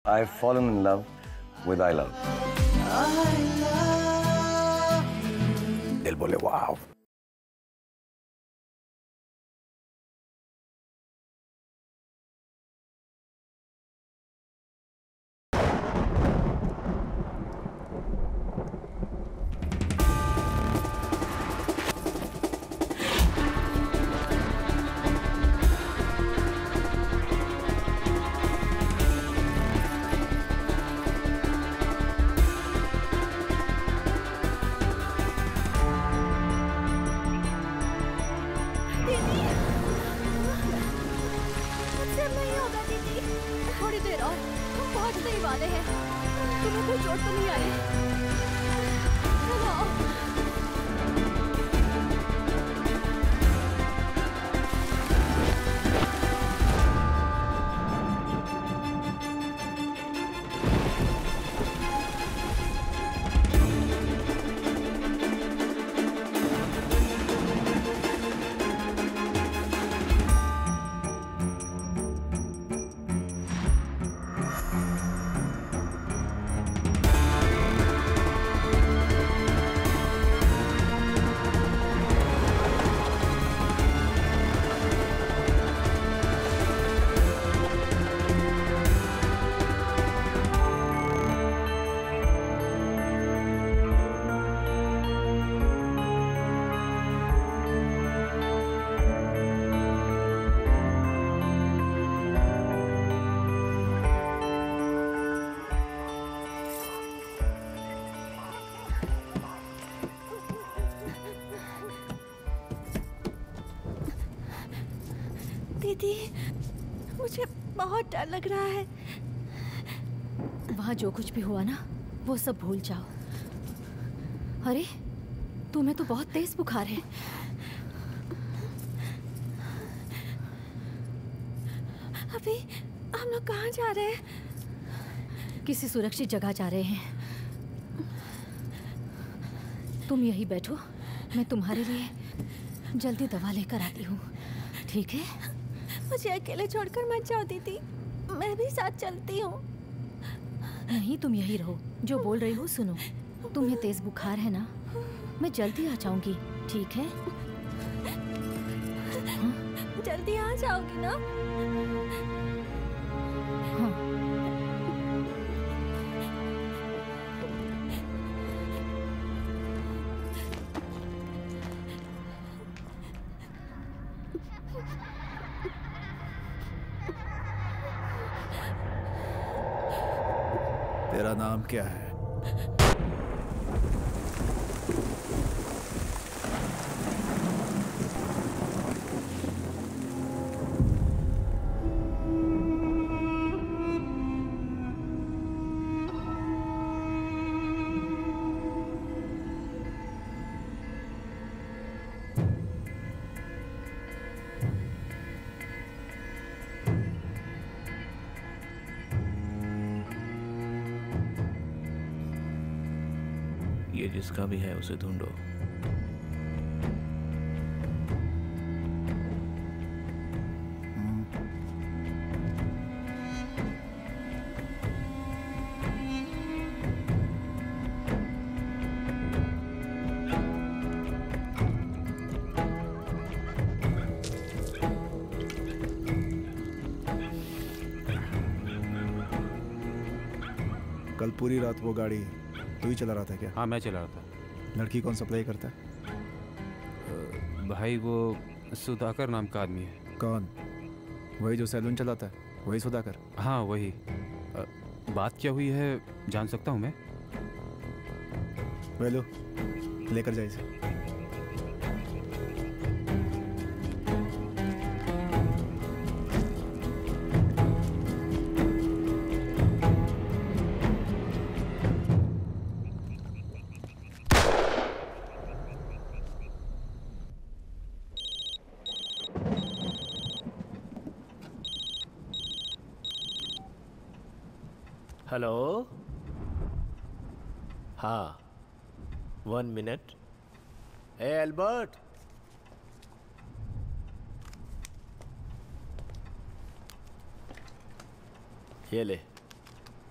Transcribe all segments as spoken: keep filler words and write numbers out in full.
I've fallen in love with I love. दिल बोले वाव. दीदी, मुझे बहुत डर लग रहा है। वहाँ जो कुछ भी हुआ ना, वो सब भूल जाओ। अरे, तुम्हें तो बहुत तेज बुखार है। अभी हम लोग कहाँ जा रहे हैं? किसी सुरक्षित जगह जा रहे हैं। तुम यहीं बैठो, मैं तुम्हारे लिए जल्दी दवा लेकर आती हूँ, ठीक है? मुझे अकेले छोड़कर मत जाओ दीदी, मैं भी साथ चलती हूँ। नहीं, तुम यहीं रहो। जो बोल रही हूँ सुनो। तुम्हें तेज बुखार है ना, मैं जल्दी आ जाऊंगी, ठीक है? हाँ? जल्दी आ जाओगी ना? हाँ। तेरा नाम क्या है? ये जिसका भी है उसे ढूंढो। कल पूरी रात वो गाड़ी तू ही चला रहा था क्या? हाँ, मैं चला रहा था। लड़की कौन सप्लाई करता है? भाई वो सुधाकर नाम का आदमी है। कौन? वही जो सैलून चलाता है, वही सुधाकर? हाँ वही। आ, बात क्या हुई है जान सकता हूँ मैं? वेलो, लेकर जाए इसे। हेलो, हाँ, वन मिनट। ए एल्बर्ट, ये ले,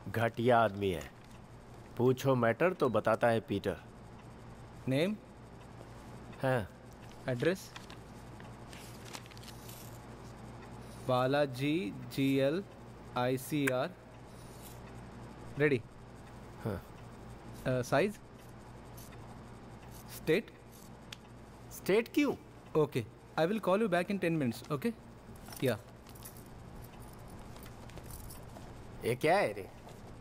घटिया आदमी है। पूछो मैटर तो बताता है पीटर। नेम, हैं? Address, Balaji G L I C R, ready. हाँ। Size, state. स्टेट क्यों? Okay, I will call you back in ten minutes. Okay, yeah. ये क्या है रे?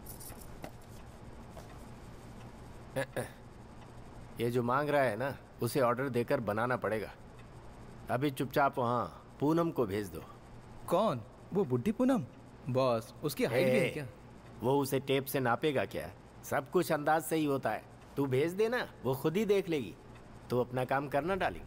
ये जो मांग रहा है ना, उसे ऑर्डर देकर बनाना पड़ेगा। अभी चुपचाप वहाँ पूनम को भेज दो। कौन? वो बुड्ढी पूनम? बॉस, उसकी हाइट भी है ए, क्या? वो उसे टेप से नापेगा क्या? सब कुछ अंदाज से ही होता है। तू भेज देना, वो खुद ही देख लेगी। तो अपना काम करना डाली।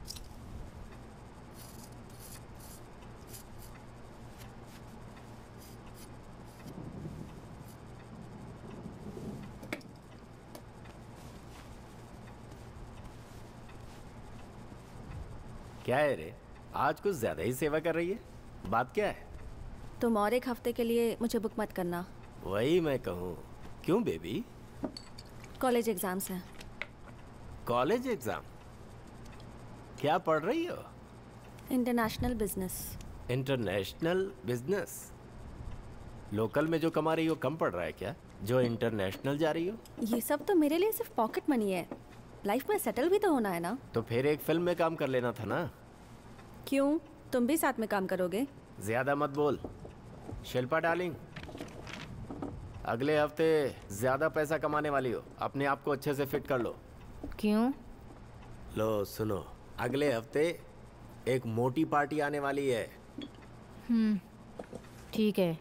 क्या है रे, आज कुछ ज्यादा ही सेवा कर रही है। बात क्या है? तुम और एक हफ्ते के लिए मुझे बुक मत करना। वही मैं कहूँ। क्यों बेबी? कॉलेज एग्जाम्स हैं। College exam? क्या पढ़ रही हो? International business. International business? Local में जो कमा रही हो कम पड़ रहा है क्या, जो इंटरनेशनल जा रही हो? ये सब तो मेरे लिए सिर्फ पॉकेट मनी है। लाइफ में सेटल भी तो होना है ना। तो फिर एक फिल्म में काम कर लेना था ना। क्यों, तुम भी साथ में काम करोगे? ज्यादा मत बोल शिल्पा डार्लिंग। अगले हफ्ते ज्यादा पैसा कमाने वाली हो, अपने आप को अच्छे से फिट कर लो। क्यों? लो सुनो, अगले हफ्ते एक मोटी पार्टी आने वाली है। हम्म, ठीक है।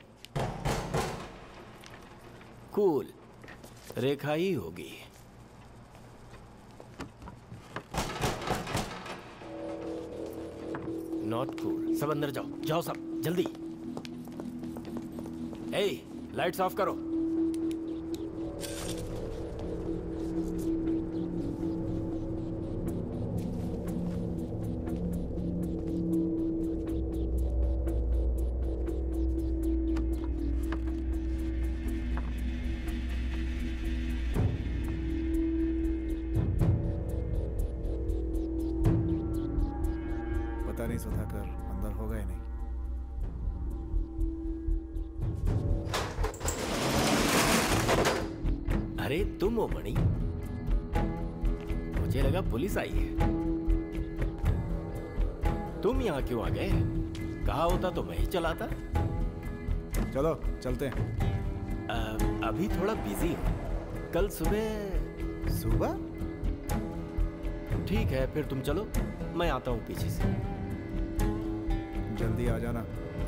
कूल, रेखा ही होगी। Not cool. सब अंदर जाओ, जाओ सब जल्दी। ए, लाइट्स ऑफ करो। पता नहीं सुधाकर अंदर होगा ही नहीं। अरे तुम हो मणि? मुझे लगा पुलिस आई है। तुम यहाँ क्यों आ गए? कहा होता तो मैं ही चलाता। चलो चलते हैं। अ, अभी थोड़ा बिजी हूँ। कल सुबह। सुबह? ठीक है फिर तुम चलो, मैं आता हूँ पीछे से। जल्दी आ जाना।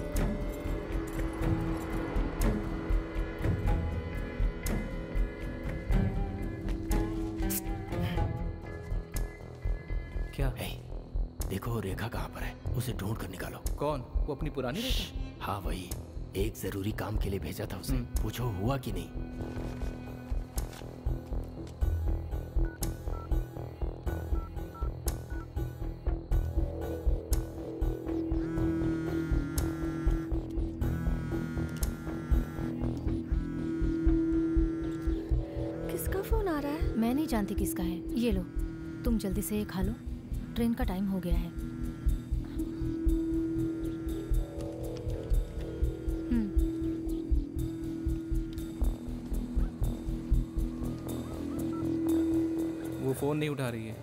क्या? हे, देखो रेखा कहाँ पर है, उसे ढूंढ कर निकालो। कौन? वो अपनी पुरानी रेखा? हाँ वही, एक जरूरी काम के लिए भेजा था उसे। पूछो हुआ कि नहीं। किसका फोन आ रहा है? मैं नहीं जानती किसका है। ये लो, तुम जल्दी से ये खा लो, ट्रेन का टाइम हो गया है। हम्म, वो फोन नहीं उठा रही है।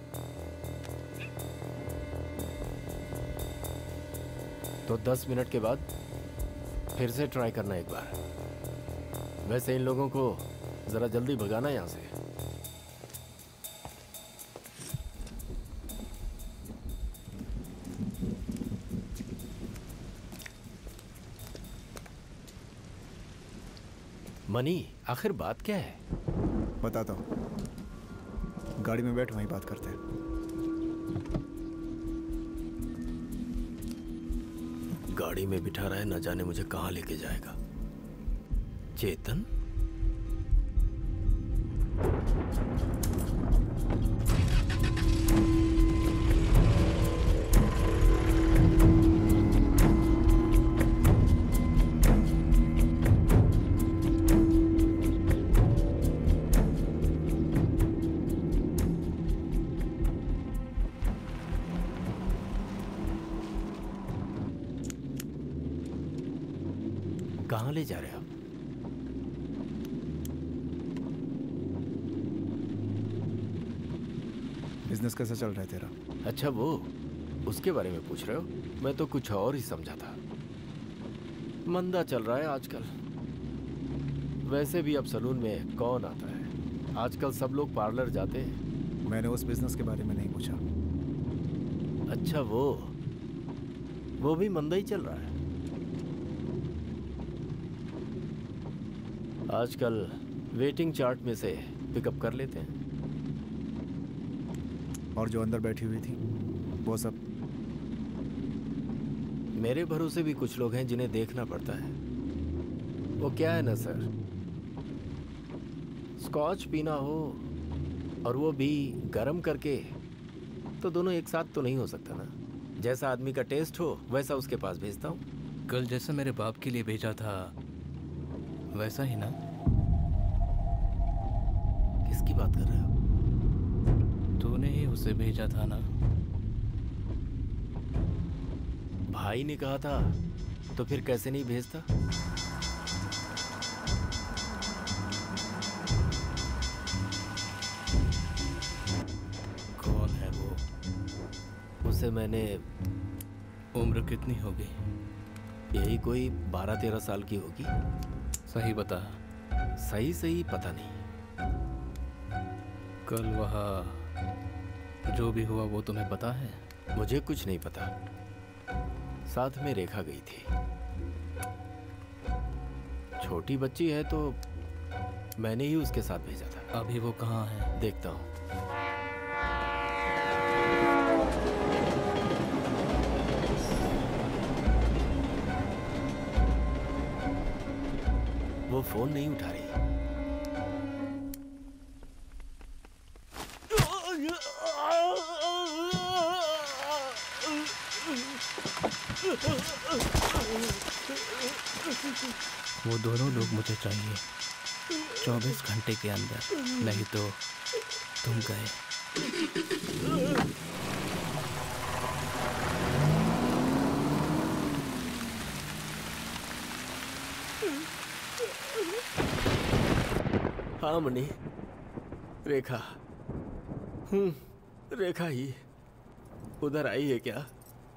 तो दस मिनट के बाद फिर से ट्राई करना एक बार। वैसे इन लोगों को जरा जल्दी भगाना यहाँ से। मनी, आखिर बात क्या है? बताता हूँ, गाड़ी में बैठ, वहीं बात करते हैं। गाड़ी में बिठा रहा है, न जाने मुझे कहाँ लेके जाएगा। चेतन? कहाँ ले जा रहे हो? बिजनेस कैसा चल रहा है तेरा? अच्छा, वो उसके बारे में पूछ रहे हो? मैं तो कुछ और ही समझा था। मंदा चल रहा है आजकल। वैसे भी अब सलून में कौन आता है? आजकल सब लोग पार्लर जाते हैं। मैंने उस बिजनेस के बारे में नहीं पूछा। अच्छा, वो वो भी मंदा ही चल रहा है आजकल। वेटिंग चार्ट में से पिकअप कर लेते हैं। और जो अंदर बैठी हुई थी वो सब? मेरे भरोसे भी कुछ लोग हैं जिन्हें देखना पड़ता है। वो क्या है ना सर, स्कॉच पीना हो और वो भी गरम करके, तो दोनों एक साथ तो नहीं हो सकता ना। जैसा आदमी का टेस्ट हो वैसा उसके पास भेजता हूँ। कल जैसा मेरे बाप के लिए भेजा था वैसा ही ना? किसकी बात कर रहे हो? तूने ही उसे भेजा था ना? भाई ने कहा था तो फिर कैसे नहीं भेजता? कौन है वो? उसे मैंने, उम्र कितनी होगी? यही कोई बारह तेरह साल की होगी। सही बता। सही सही पता नहीं। कल वहाँ जो भी हुआ वो तुम्हें पता है? मुझे कुछ नहीं पता। साथ में रेखा गई थी। छोटी बच्ची है तो मैंने ही उसके साथ भेजा था। अभी वो कहाँ है? देखता हूँ। वो फोन नहीं उठा रही। वो दोनों लोग मुझे चाहिए चौबीस घंटे के अंदर, नहीं तो तुम गए। हाँ मणि, रेखा। हम्म, रेखा ही उधर आई है क्या?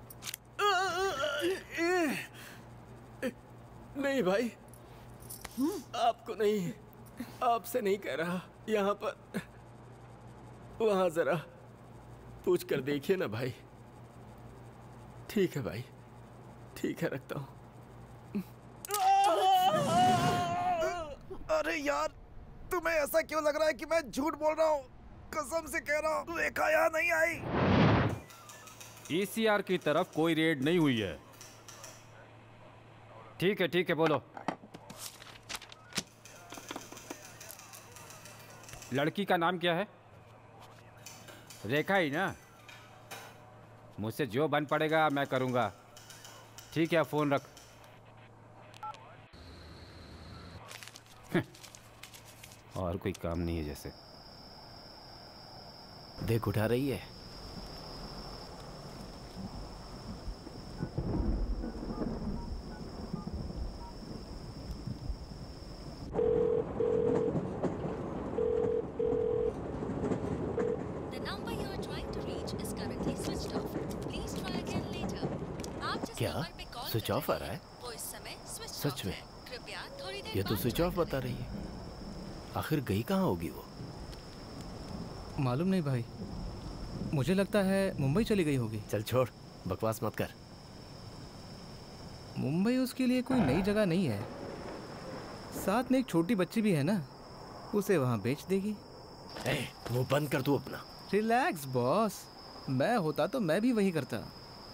नहीं भाई, आपको नहीं, आपसे नहीं कह रहा। यहाँ पर, वहाँ जरा पूछ कर देखिए ना भाई। ठीक है भाई, ठीक है, रखता हूँ। अरे यार, तुम्हें ऐसा क्यों लग रहा है कि मैं झूठ बोल रहा हूँ? कसम से कह रहा हूँ, रेखा यहाँ नहीं आई। ई सी आर की तरफ कोई रेड नहीं हुई है। ठीक है ठीक है, बोलो। लड़की का नाम क्या है? रेखा ही ना? मुझसे जो बन पड़ेगा मैं करूँगा। ठीक है, फ़ोन रख। और कोई काम नहीं है जैसे। देख, उठा रही है। क्या स्विच ऑफ आ रहा है? सच में? ये तो स्विच ऑफ बता रही है। आखिर गई कहाँ होगी वो? मालूम नहीं भाई, मुझे लगता है मुंबई चली गई होगी। चल छोड़, बकवास मत कर। मुंबई उसके लिए कोई नई जगह नहीं है। साथ में एक छोटी बच्ची भी है ना, उसे वहाँ बेच देगी। ए, मुंह बंद कर तू अपना। रिलैक्स बॉस, मैं होता तो मैं भी वही करता।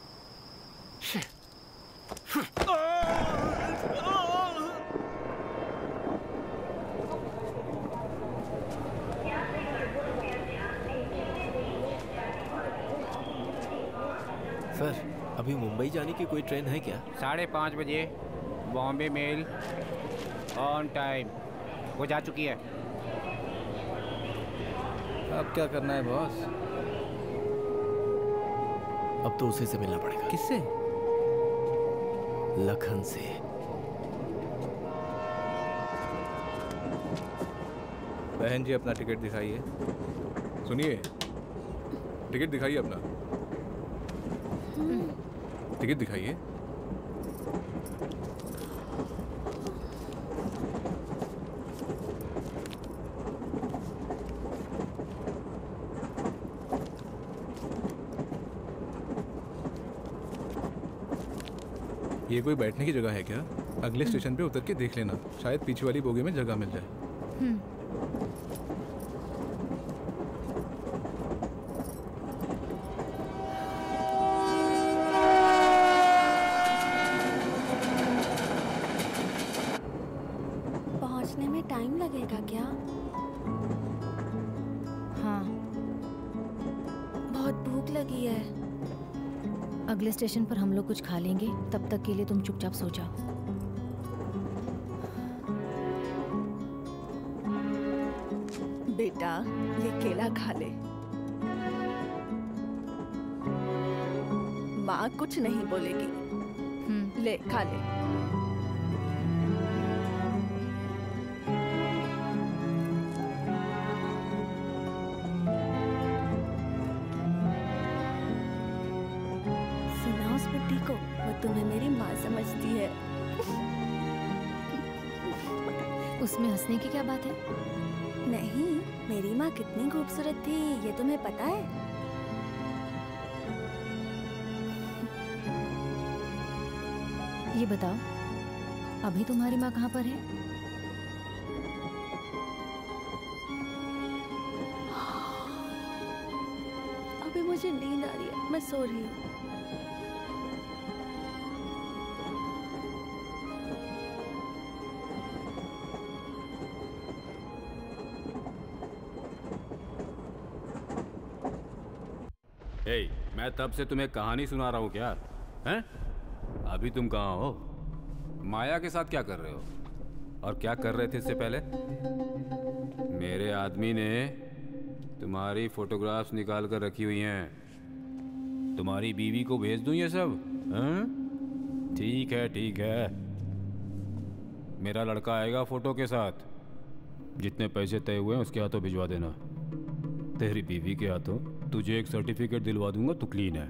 सर, अभी मुंबई जाने की कोई ट्रेन है क्या? साढ़े पाँच बजे बॉम्बे मेल ऑन टाइम। वो जा चुकी है। अब क्या करना है बॉस? अब तो उसी से मिलना पड़ेगा। किससे? लखन से। बहन जी अपना टिकट दिखाइए। सुनिए, टिकट दिखाइए अपना। टिकट दिखाइए। ये कोई बैठने की जगह है क्या? अगले स्टेशन पे उतर के देख लेना, शायद पीछे वाली बोगी में जगह मिल जाए। पहुंचने में टाइम लगेगा क्या? हाँ, बहुत भूख लगी है। अगले स्टेशन पर हम लोग कुछ खा लेंगे, तब तक के लिए तुम चुपचाप सो जाओ। बेटा, ये केला खा ले। माँ कुछ नहीं बोलेगी। ले खा ले। सुना उस बुड्ढी को, वो तुम्हें मेरी माँ समझती है। उसमें हंसने की क्या बात है? नहीं, मेरी माँ कितनी खूबसूरत थी ये तुम्हें पता है? ये बताओ, अभी तुम्हारी माँ कहाँ पर है? अभी मुझे नींद आ रही है, मैं सो रही हूँ। hey, मैं तब से तुम्हें कहानी सुना रहा हूँ क्या? हैं? अभी तुम कहाँ हो? माया के साथ क्या कर रहे हो? और क्या कर रहे थे इससे पहले? मेरे आदमी ने तुम्हारी फोटोग्राफ्स निकाल कर रखी हुई हैं। तुम्हारी बीवी को भेज दूँ ये सब? हैं? ठीक है ठीक है, मेरा लड़का आएगा फोटो के साथ। जितने पैसे तय हुए हैं उसके हाथों भिजवा देना। तेरी बीवी के हाथों तुझे एक सर्टिफिकेट दिलवा दूंगा, तू क्लीन है।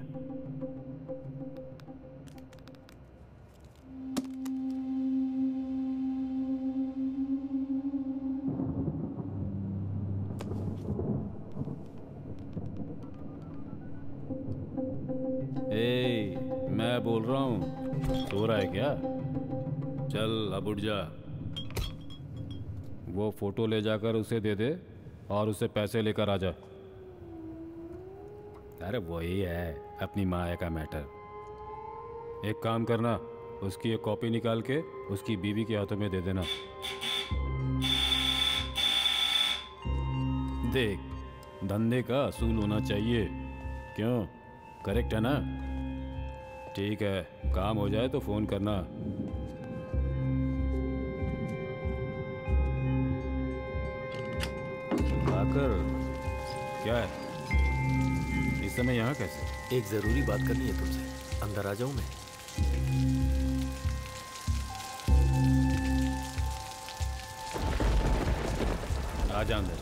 ए, मैं बोल रहा हूँ, सो रहा है क्या? चल अब उठ जा। वो फोटो ले जाकर उसे दे दे और उससे पैसे लेकर आ जा। अरे वही है अपनी माया का मैटर। एक काम करना, उसकी एक कॉपी निकाल के उसकी बीवी के हाथों में दे देना। देख, धंधे का असूल होना चाहिए। क्यों, करेक्ट है ना? ठीक है, काम हो जाए तो फोन करना। आकर क्या है इस समय यहाँ कैसे? एक जरूरी बात करनी है तुमसे, अंदर आ जाऊं मैं? आ जा अंदर।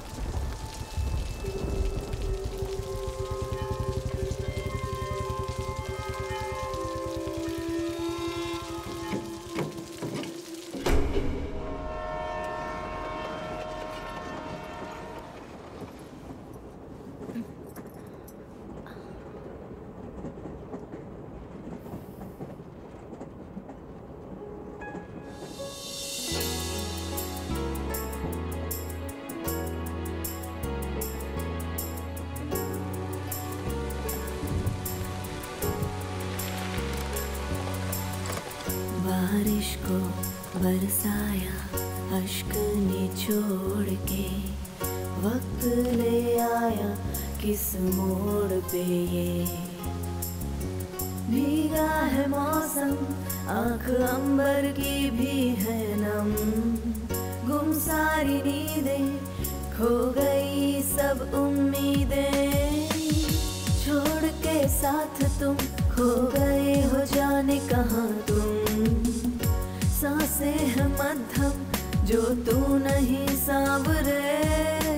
बारिश को बरसाया अश्क निचोड़ के, वक्त ले आया किस मोड़ पे ये। भीगा है मौसम, आँख अंबर की भी है नम। गुम सारी नींदें, खो गई सब उम्मीदें। छोड़ के साथ तुम खो गए हो, जाने कहाँ तुम। सांसें हैं मध्यम जो तू नहीं सांवरे।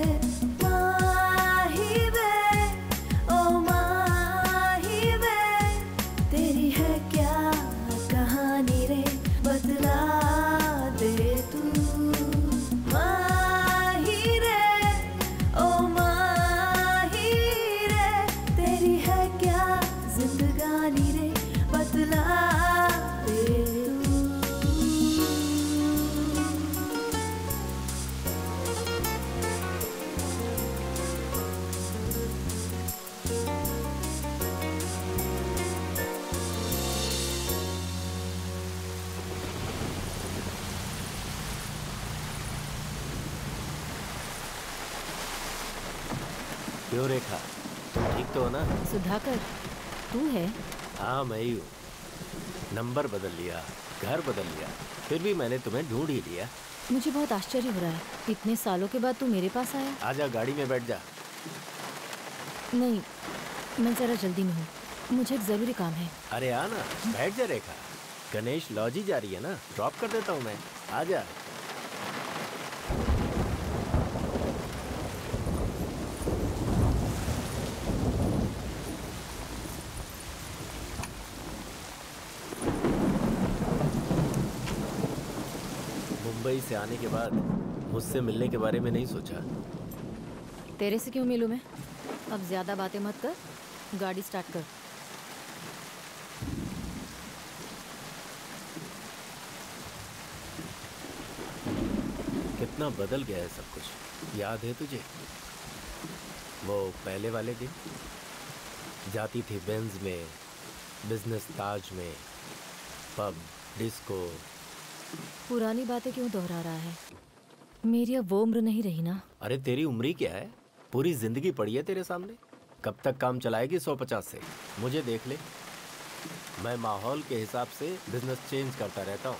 क्यों रेखा, तुम ठीक तो हो ना? सुधाकर, तू है? हाँ मैं ही हूँ। नंबर बदल लिया, घर बदल लिया, फिर भी मैंने तुम्हें ढूंढ ही लिया। मुझे बहुत आश्चर्य हो रहा है, इतने सालों के बाद तू मेरे पास आया। आजा गाड़ी में बैठ जा। नहीं, मैं जरा जल्दी में हूँ, मुझे एक जरूरी काम है। अरे आ ना, बैठ जा रेखा। गणेश लॉज ही जा रही है ना, ड्रॉप कर देता हूँ मैं। आजा। मुंबई से आने के बाद मुझसे मिलने के बारे में नहीं सोचा। तेरे से क्यों मिलूं मैं? अब ज्यादा बातें मत कर, गाड़ी स्टार्ट कर। कितना बदल गया है सब कुछ, याद है तुझे? वो पहले वाले दिन जाती थी बेंज में, बिजनेस ताज में, पब, डिस्को। पुरानी बातें क्यों दोहरा रहा है? मेरी अब वो उम्र नहीं रही ना। अरे तेरी उम्र ही क्या है, पूरी जिंदगी पड़ी है तेरे सामने। कब तक काम चलाएगी सौ पचास से? मुझे देख ले, मैं माहौल के हिसाब से बिजनेस चेंज करता रहता हूँ।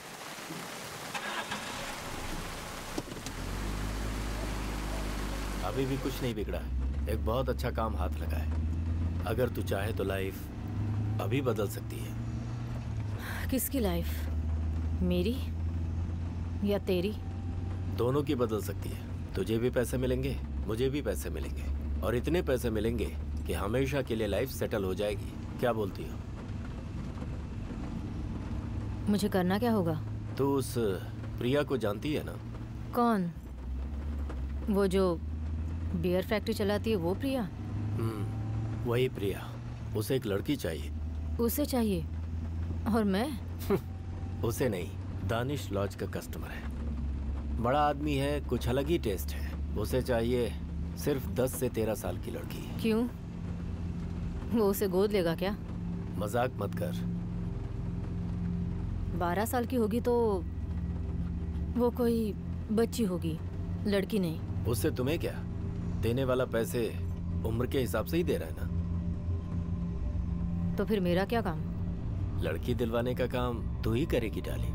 अभी भी कुछ नहीं बिगड़ा है, एक बहुत अच्छा काम हाथ लगा है। अगर तू चाहे तो लाइफ अभी बदल सकती है। किसकी लाइफ? मेरी या तेरी? दोनों की बदल सकती है। तुझे भी पैसे मिलेंगे, मुझे भी पैसे मिलेंगे, और इतने पैसे मिलेंगे कि हमेशा के लिए लाइफ सेटल हो जाएगी। क्या बोलती हो? मुझे करना क्या होगा? तू उस प्रिया को जानती है ना? कौन? वो जो बियर फैक्ट्री चलाती है, वो प्रिया? हम्म, वही प्रिया। उसे एक लड़की चाहिए। उसे चाहिए? और मैं? उसे नहीं, दानिश लॉज का कस्टमर है। बड़ा आदमी है, कुछ अलग ही टेस्ट है। उसे चाहिए सिर्फ दस से तेरह साल की लड़की। क्यों? वो उसे गोद लेगा क्या? मजाक मत कर। बारह साल की होगी तो वो कोई बच्ची होगी, लड़की नहीं। उससे तुम्हें क्या? देने वाला पैसे उम्र के हिसाब से ही दे रहा है ना। तो फिर मेरा क्या काम? लड़की दिलवाने का काम तू ही करेगी डाली।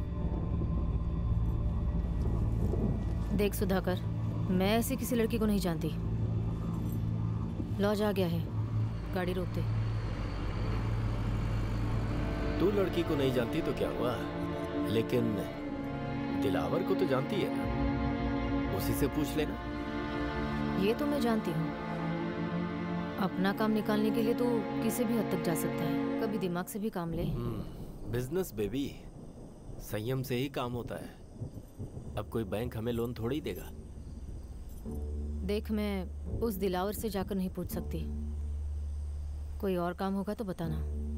देख सुधाकर, मैं ऐसी किसी लड़की को नहीं जानती। लॉज आ गया है, गाड़ी रोक दे। तू लड़की को नहीं जानती तो क्या हुआ, लेकिन दिलावर को तो जानती है ना, उसी से पूछ लेना। ये तो मैं जानती हूँ, अपना काम निकालने के लिए तो किसी भी हद तक जा सकता है। कभी दिमाग से भी काम ले। बिजनेस बेबी, संयम से ही काम होता है। अब कोई बैंक हमें लोन थोड़ी देगा। देख, मैं उस दिलावर से जाकर नहीं पूछ सकती। कोई और काम होगा तो बताना।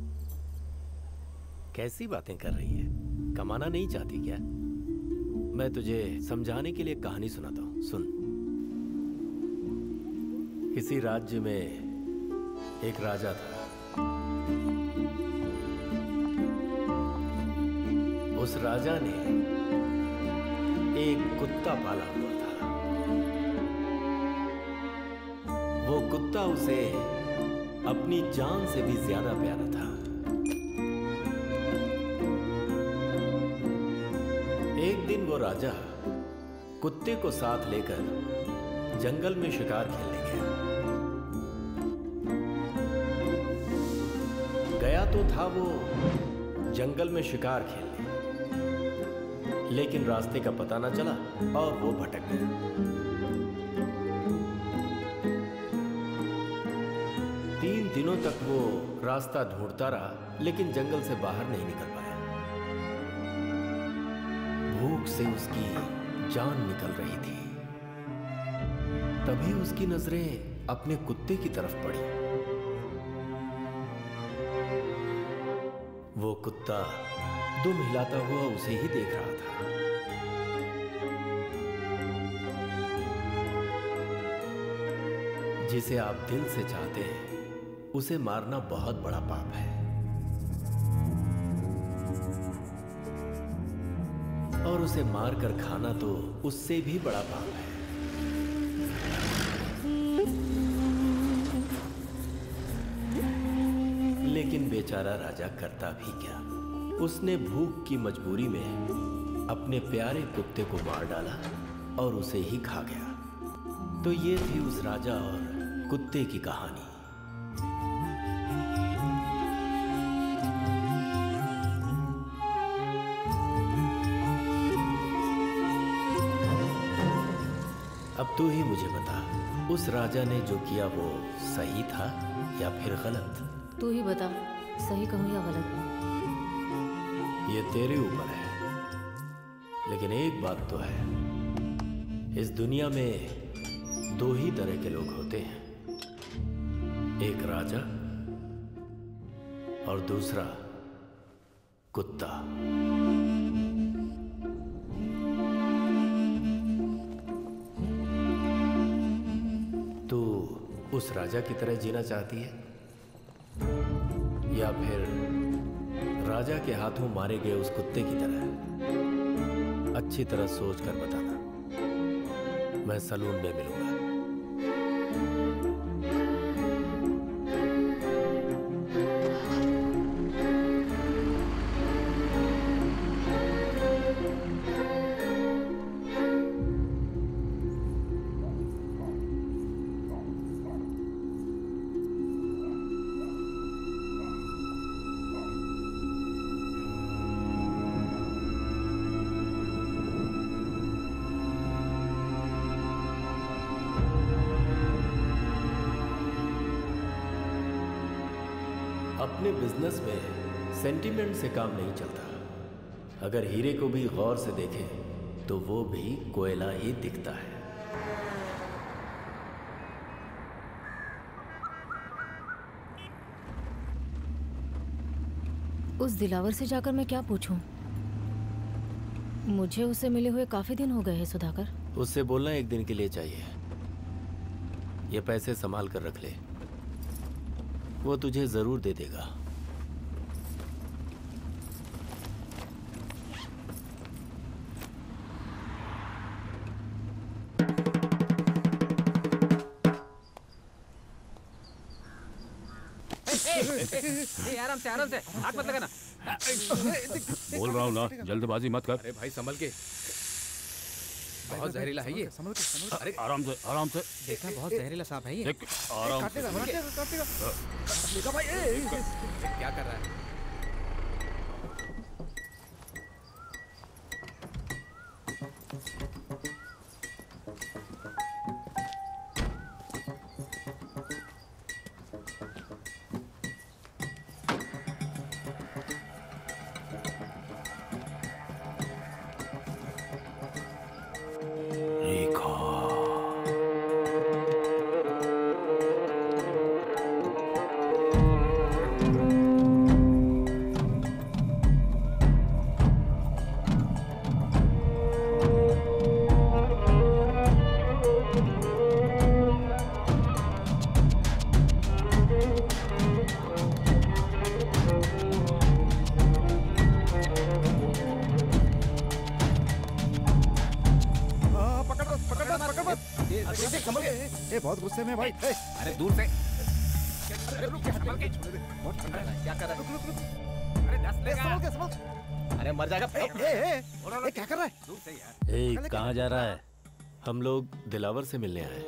कैसी बातें कर रही है? कमाना नहीं चाहती क्या? मैं तुझे समझाने के लिए कहानी सुनाता हूँ, सुन। किसी राज्य में एक राजा था। उस राजा ने एक कुत्ता पाला हुआ था। वो कुत्ता उसे अपनी जान से भी ज्यादा प्यारा था। एक दिन वो राजा कुत्ते को साथ लेकर जंगल में शिकार खेलने गया। गया तो था वो जंगल में शिकार खेलने, लेकिन रास्ते का पता ना चला और वो भटक गया। तीन दिनों तक वो रास्ता ढूंढता रहा, लेकिन जंगल से बाहर नहीं निकल पाया। भूख से उसकी जान निकल रही थी। तभी उसकी नजरें अपने कुत्ते की तरफ पड़ी। वो कुत्ता दुम हिलाता हुआ उसे ही देख रहा था। जिसे आप दिल से चाहते हैं, उसे मारना बहुत बड़ा पाप है। और उसे मारकर खाना तो उससे भी बड़ा पाप है। लेकिन बेचारा राजा करता भी क्या। उसने भूख की मजबूरी में अपने प्यारे कुत्ते को मार डाला और उसे ही खा गया। तो ये थी उस राजा और कुत्ते की कहानी। अब तू ही मुझे बता, उस राजा ने जो किया वो सही था या फिर गलत? तू ही बता, सही कहूँ या गलत? ये तेरे ऊपर है, लेकिन एक बात तो है, इस दुनिया में दो ही तरह के लोग होते हैं, एक राजा और दूसरा कुत्ता। तू उस राजा की तरह जीना चाहती है या फिर राजा के हाथों मारे गए उस कुत्ते की तरह? अच्छी तरह सोच कर बताना। मैं सलून में मिलूंगा। अपने बिजनेस में सेंटीमेंट से काम नहीं चलता। अगर हीरे को भी गौर से देखें तो वो भी कोयला ही दिखता है। उस दिलावर से जाकर मैं क्या पूछूं? मुझे उससे मिले हुए काफी दिन हो गए हैं सुधाकर। उससे बोलना एक दिन के लिए चाहिए। ये पैसे संभाल कर रख ले, वो तुझे जरूर दे देगा। आराम से आराम से, हाथ मत लगाना। बोल रहा हूँ ना, जल्दबाजी मत कर। अरे भाई संभल के, बहुत जहरीला है ये। संभल के, संभल के। अरे आराम से आराम से। देखा, बहुत जहरीला सांप है ये। देख, आराम से। देखा भाई, ए, ए, ए, क्या कर रहा है? बहुत गुस्से में भाई। अरे दूर से। अरे रुक, संभल के। बहुत ठंडा है। क्या कर रहा है? रुक रुक रुक। अरे दस लेगा। संभल के, संभल। अरे मर जाएगा। ए, ए, ए, ए, क्या कर रहा है? दूर से यार। ए, कहाँ जा रहा है? हम लोग दिलावर से मिलने आए।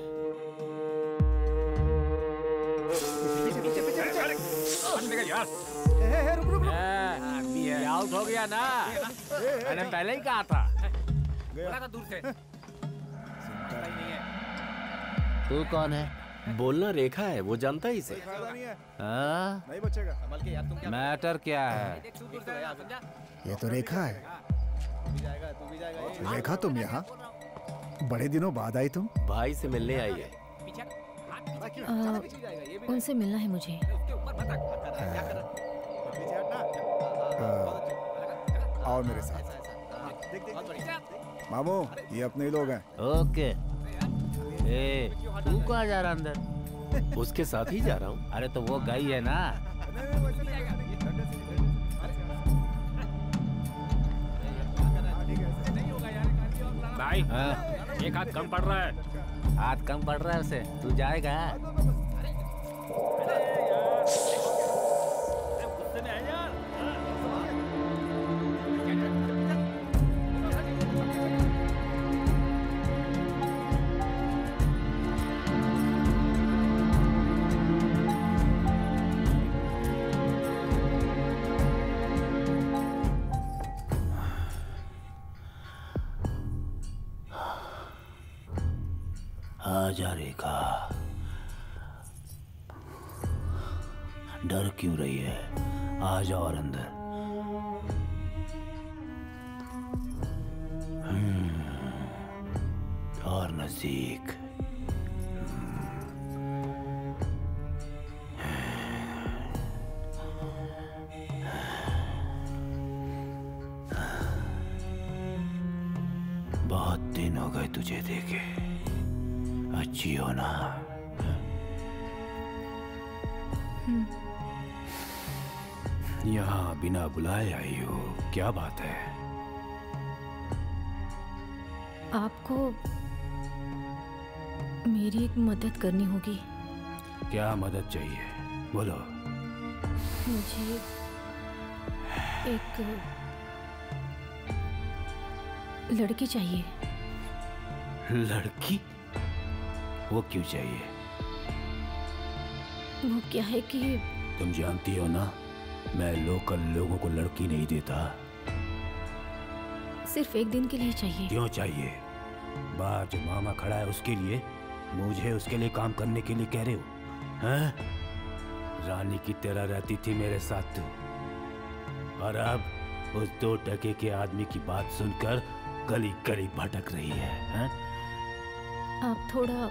पीछे पीछे पीछे पीछे। यार। ए, ए, रुक रुक रुक। ये आउट हो गया ना। मैंने पहले ही कहा था। बोला था दूर से। सुनता ही नहीं है। तू कौन है? बोलना रेखा है, वो जानता ही से। फायदा नहीं है, हाँ? नहीं बचेगा। संभल के यार, तुम क्या? मैटर क्या है? देख, तू दूर से आ, समझा? ये तो रेखा है। तू भी जाएगा, तू भी जाएगा। रेखा, तुम यहाँ बड़े दिनों बाद आई तुम? भाई से मिलने आई है। पीछे हाथ पीछे क्यों? आ, ज़्यादा पीछे जाएगा, ये भी उनसे मिलना है मुझे। उसके ऊपर मत रख। क्या कर रहा है? पीछे हटना। आओ मेरे साथ। देख देख मामू, ये अपने ही लोग हैं। ओके। ए, तू कहाँ जा रहा अंदर? उसके साथ ही जा रहा हूँ। अरे तो वो गई है ना। भाई, हाँ? एक हाथ कम पड़ रहा है। हाथ कम पड़ रहा है उसे। तू जाएगा? रास्ते में है यार। आजा रेखा, डर क्यों रही है? आ जाओ और अंदर। और नजदीक। बहुत दिन हो गए तुझे देखे, अच्छी हो ना? यहाँ बिना बुलाए आई हो, क्या बात है? आपको मेरी एक मदद करनी होगी। क्या मदद चाहिए? बोलो। मुझे एक लड़की चाहिए। लड़की? वो क्यों चाहिए? वो क्या है कि तुम जानती हो ना, मैं लोकल लोगों को लड़की नहीं देता। सिर्फ एक दिन के लिए चाहिए। क्यों चाहिए? बाहर जो मामा खड़ा है उसके लिए? मुझे उसके लिए काम करने के लिए कह रहे हो? हैं? रानी की तरह रहती थी मेरे साथ तू, और अब उस दो टके के आदमी की बात सुनकर गली गली भटक रही है, हैं? आप थोड़ा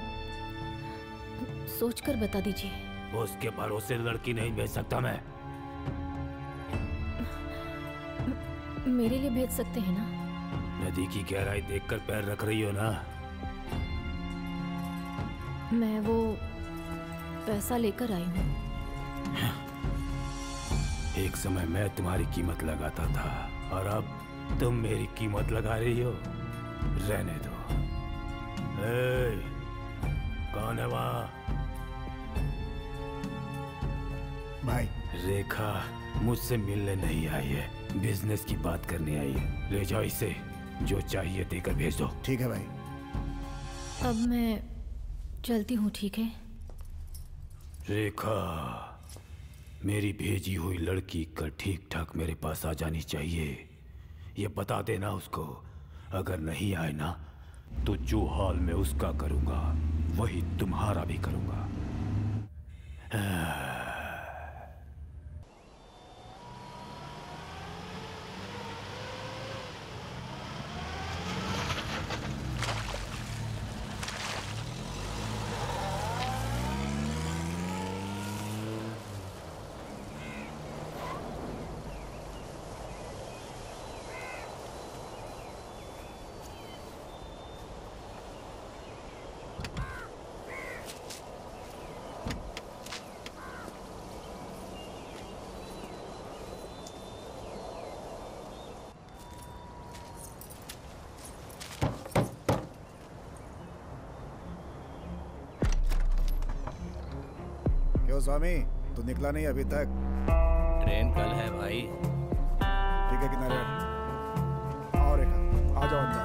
सोचकर बता दीजिए। उसके भरोसे लड़की नहीं भेज सकता मैं। मेरे लिए भेज सकते हैं ना? नदी की गहराई देखकर पैर रख रही हो ना? मैं वो पैसा लेकर आई हूँ। एक समय मैं तुम्हारी कीमत लगाता था, और अब तुम मेरी कीमत लगा रही हो? रहने दो। ए, कौन है वहाँ? भाई। रेखा मुझसे मिलने नहीं आई है, बिजनेस की बात करने आई है। ले जाओ इसे, जो चाहिए देकर भेज दो। ठीक है भाई। अब मैं चलती हूँ, ठीक है? रेखा, मेरी भेजी हुई लड़की का ठीक ठाक मेरे पास आ जानी चाहिए, ये बता देना उसको। अगर नहीं आए ना, तो जो हाल मैं उसका करूंगा वही तुम्हारा भी करूंगा। क्यों स्वामी, तू निकला नहीं अभी तक? ट्रेन कल है भाई। ठीक है, किनारे आओ रेखा, आ जाओ अंदर।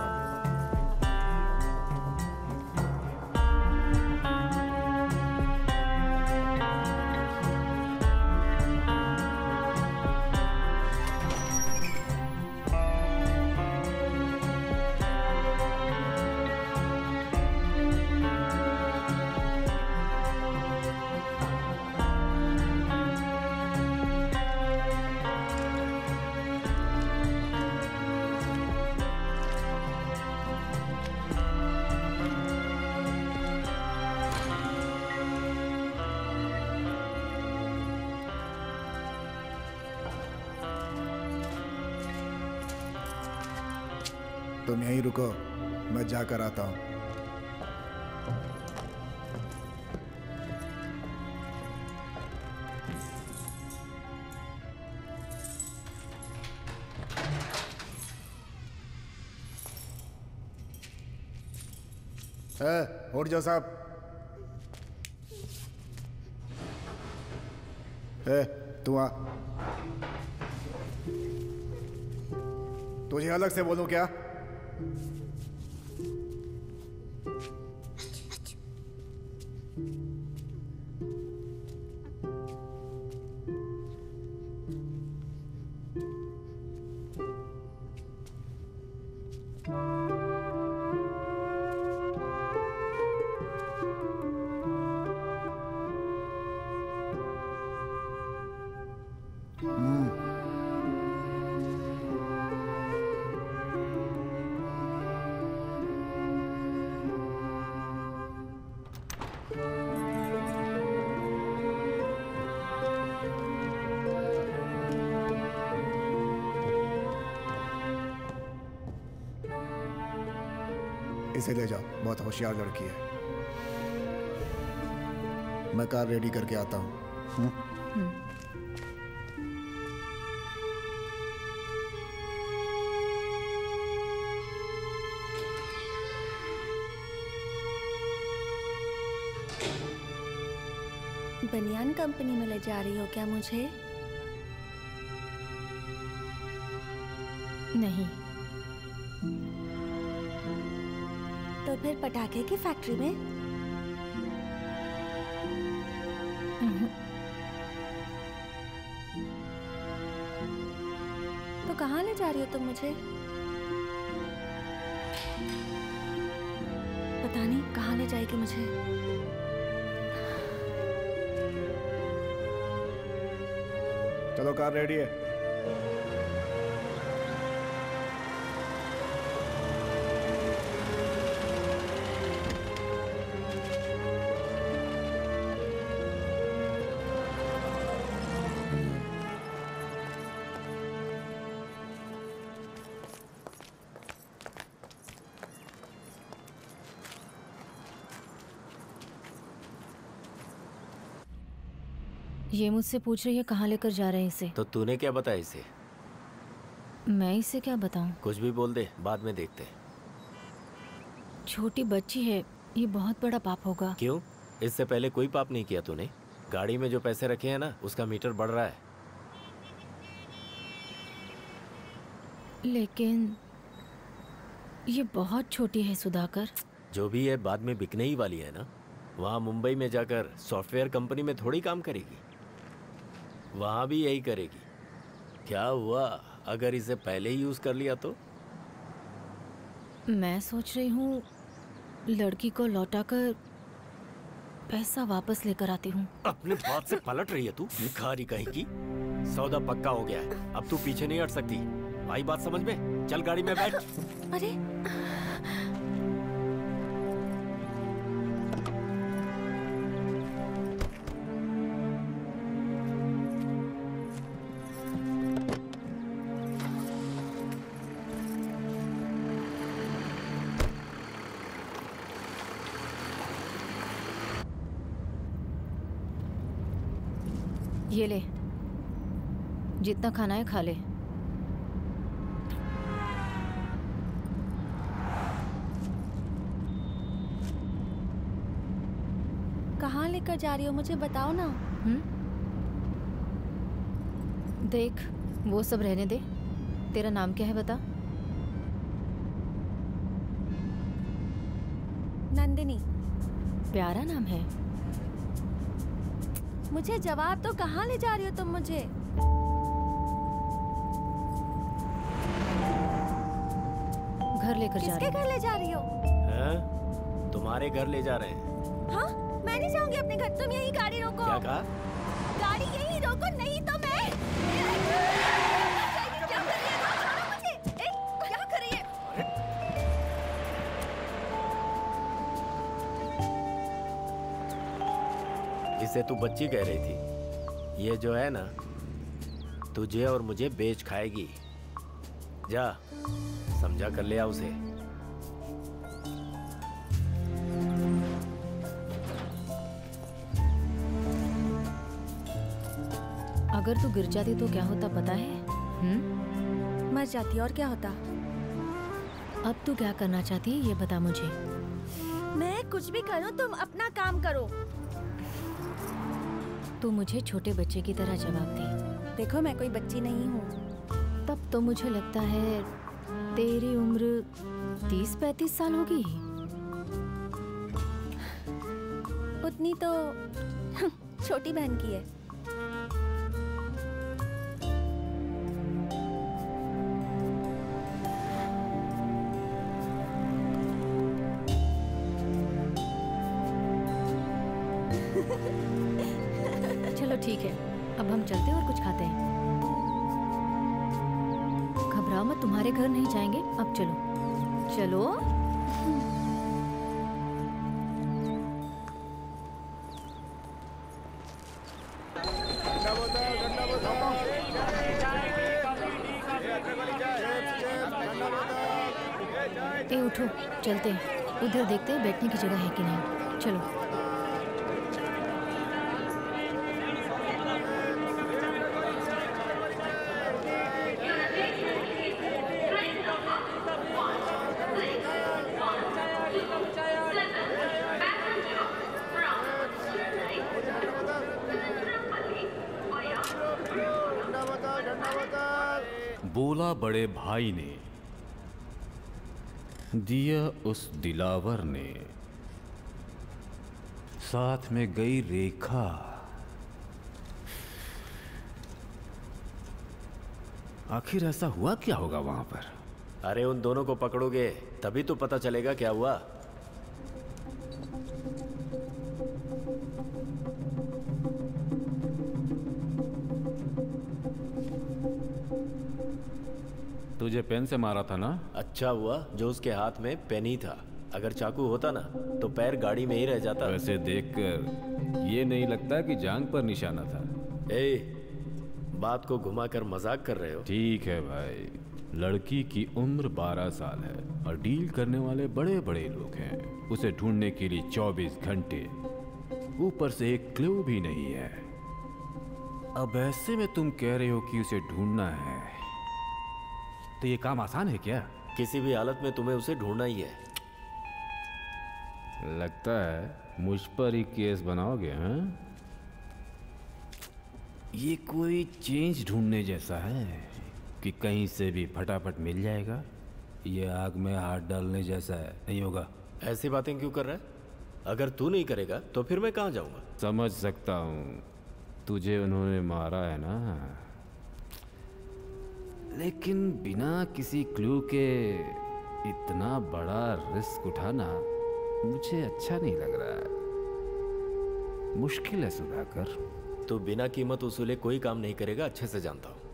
तुम यहीं रुको, मैं जाकर आता हूँ। उठ जाओ साहब। तू आ। तुझे अलग से बोलूं क्या? इसे ले जाओ, बहुत होशियार लड़की है। मैं कार रेडी करके आता हूँ। बनियान कंपनी में ले जा रही हो क्या मुझे? नहीं। तो फिर पटाखे की फैक्ट्री में? तो कहाँ ले जा रही हो तुम मुझे? पता नहीं कहाँ ले जाएगी मुझे। चलो कार रेडी है। ये मुझसे पूछ रही है कहाँ लेकर जा रहे हैं इसे। तो तूने क्या बताया इसे? मैं इसे क्या बताऊं? कुछ भी बोल दे, बाद में देखते। छोटी बच्ची है, ये बहुत बड़ा पाप होगा। क्यों? इससे पहले कोई पाप नहीं किया तूने? गाड़ी में जो पैसे रखे हैं ना, उसका मीटर बढ़ रहा है। लेकिन ये बहुत छोटी है सुधाकर। जो भी है बाद में बिकने ही वाली है ना। वहाँ मुंबई में जाकर सॉफ्टवेयर कंपनी में थोड़ी काम करेगी, वहाँ भी यही करेगी। क्या हुआ अगर इसे पहले ही यूज कर लिया तो? मैं सोच रही हूँ लड़की को लौटाकर पैसा वापस लेकर आती हूँ। अपने बात से पलट रही है तू, भिखारी कहीं की। सौदा पक्का हो गया है, अब तू पीछे नहीं हट सकती। आई बात समझ में? चल गाड़ी में बैठ। अरे ये ले, जितना खाना है खा ले। कहाँ लेकर जा रही हो मुझे बताओ ना। हम्म? देख, वो सब रहने दे। तेरा नाम क्या है बता? नंदिनी। प्यारा नाम है। मुझे जवाब तो, कहाँ ले जा रही हो तुम मुझे? घर लेकर जा रही किसके घर ले जा रही हो? हैं? तुम्हारे घर ले जा रहे हैं। हाँ? मैं नहीं जाऊंगी अपने घर, तुम यही गाड़ी रोको। क्या कहा? गाड़ी यही रोको, नहीं तो मैं। क्या कर रही है? छोड़ो मुझे। ए, क्या कर रही है? इसे तू बच्ची कह रही थी। ये जो है ना, तुझे और मुझे बेच खाएगी। जा, समझा कर ले आ उसे। अगर तू गिर जाती तो क्या होता पता है? हम्म? मर जाती और क्या होता? अब तू क्या करना चाहती है ये बता मुझे। मैं कुछ भी करूं, तुम अपना काम करो। तू मुझे छोटे बच्चे की तरह जवाब दे। देखो मैं कोई बच्ची नहीं हूँ। तब तो मुझे लगता है तेरी उम्र तीस पैंतीस साल होगी। उतनी तो छोटी बहन की है। चलो ठीक है, अब हम चलते हैं और कुछ खाते हैं। घबराओ मत, तुम्हारे घर नहीं जाएंगे। अब चलो चलो। ए उठो, चलते हैं। उधर देखते हैं बैठने की जगह है कि नहीं। चलो। बोला बड़े भाई ने, दिया उस दिलावर ने, साथ में गई रेखा। आखिर ऐसा हुआ क्या होगा वहां पर? अरे उन दोनों को पकड़ोगे तभी तो पता चलेगा क्या हुआ। तुझे पेन से मारा था ना? अच्छा हुआ जो उसके हाथ में पेन ही था। अगर चाकू होता ना तो पैर गाड़ी में ही रह जाता। वैसे देखकर ये नहीं लगता कि जांग पर निशाना था। ए, बात को घुमाकर मजाक कर रहे हो। ठीक है भाई, लड़की की उम्र बारह साल है और डील करने वाले बड़े बड़े लोग हैं। उसे ढूंढने के लिए चौबीस घंटे, ऊपर से एक क्लू भी नहीं है। अब ऐसे में तुम कह रहे हो कि उसे ढूंढना है, तो ये काम आसान है क्या? किसी भी हालत में तुम्हें उसे ढूंढना ही है। लगता है मुझ पर ही केस बनाओगे, हाँ? ये कोई चेंज ढूंढने जैसा है कि कहीं से भी फटाफट मिल जाएगा। ये आग में हाथ डालने जैसा है, नहीं होगा। ऐसी बातें क्यों कर रहा है? अगर तू नहीं करेगा तो फिर मैं कहाँ जाऊंगा? समझ सकता हूँ, तुझे उन्होंने मारा है ना, लेकिन बिना किसी क्लू के इतना बड़ा रिस्क उठाना मुझे अच्छा नहीं लग रहा है। मुश्किल है सुधाकर। तो बिना कीमत वसूले कोई काम नहीं करेगा, अच्छे से जानता हूं।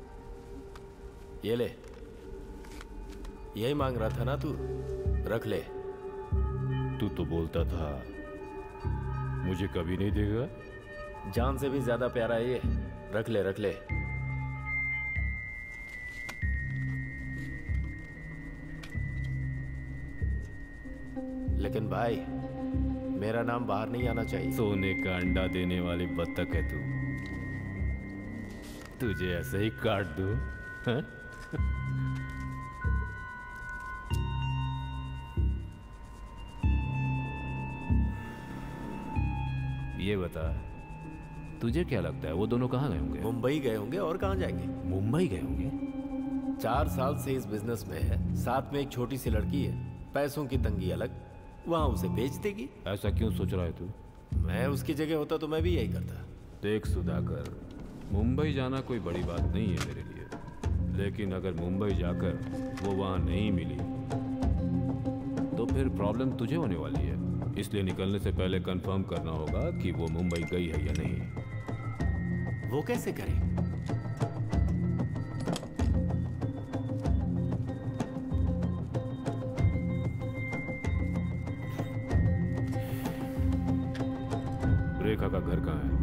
ये ले, यही मांग रहा था ना तू, रख ले। तू तो बोलता था मुझे कभी नहीं देगा। जान से भी ज्यादा प्यारा है ये, रख ले रख ले। लेकिन भाई, मेरा नाम बाहर नहीं आना चाहिए। सोने का अंडा देने वाली बत्तख है तू, तुझे ऐसे ही काट दूं, हाँ? ये बता, तुझे क्या लगता है वो दोनों कहाँ गए होंगे? मुंबई गए होंगे, और कहाँ जाएंगे? मुंबई गए होंगे। चार साल से इस बिजनेस में है, साथ में एक छोटी सी लड़की है। पैसों की तंगी अलग, वहां उसे बेच देगी। ऐसा क्यों सोच रहा है तू? मैं उसकी जगह होता तो मैं भी यही करता। देख सुधाकर, मुंबई जाना कोई बड़ी बात नहीं है मेरे लिए, लेकिन अगर मुंबई जाकर वो वहां नहीं मिली तो फिर प्रॉब्लम तुझे होने वाली है। इसलिए निकलने से पहले कंफर्म करना होगा कि वो मुंबई गई है या नहीं। वो कैसे करे? रेखा का घर कहाँ है?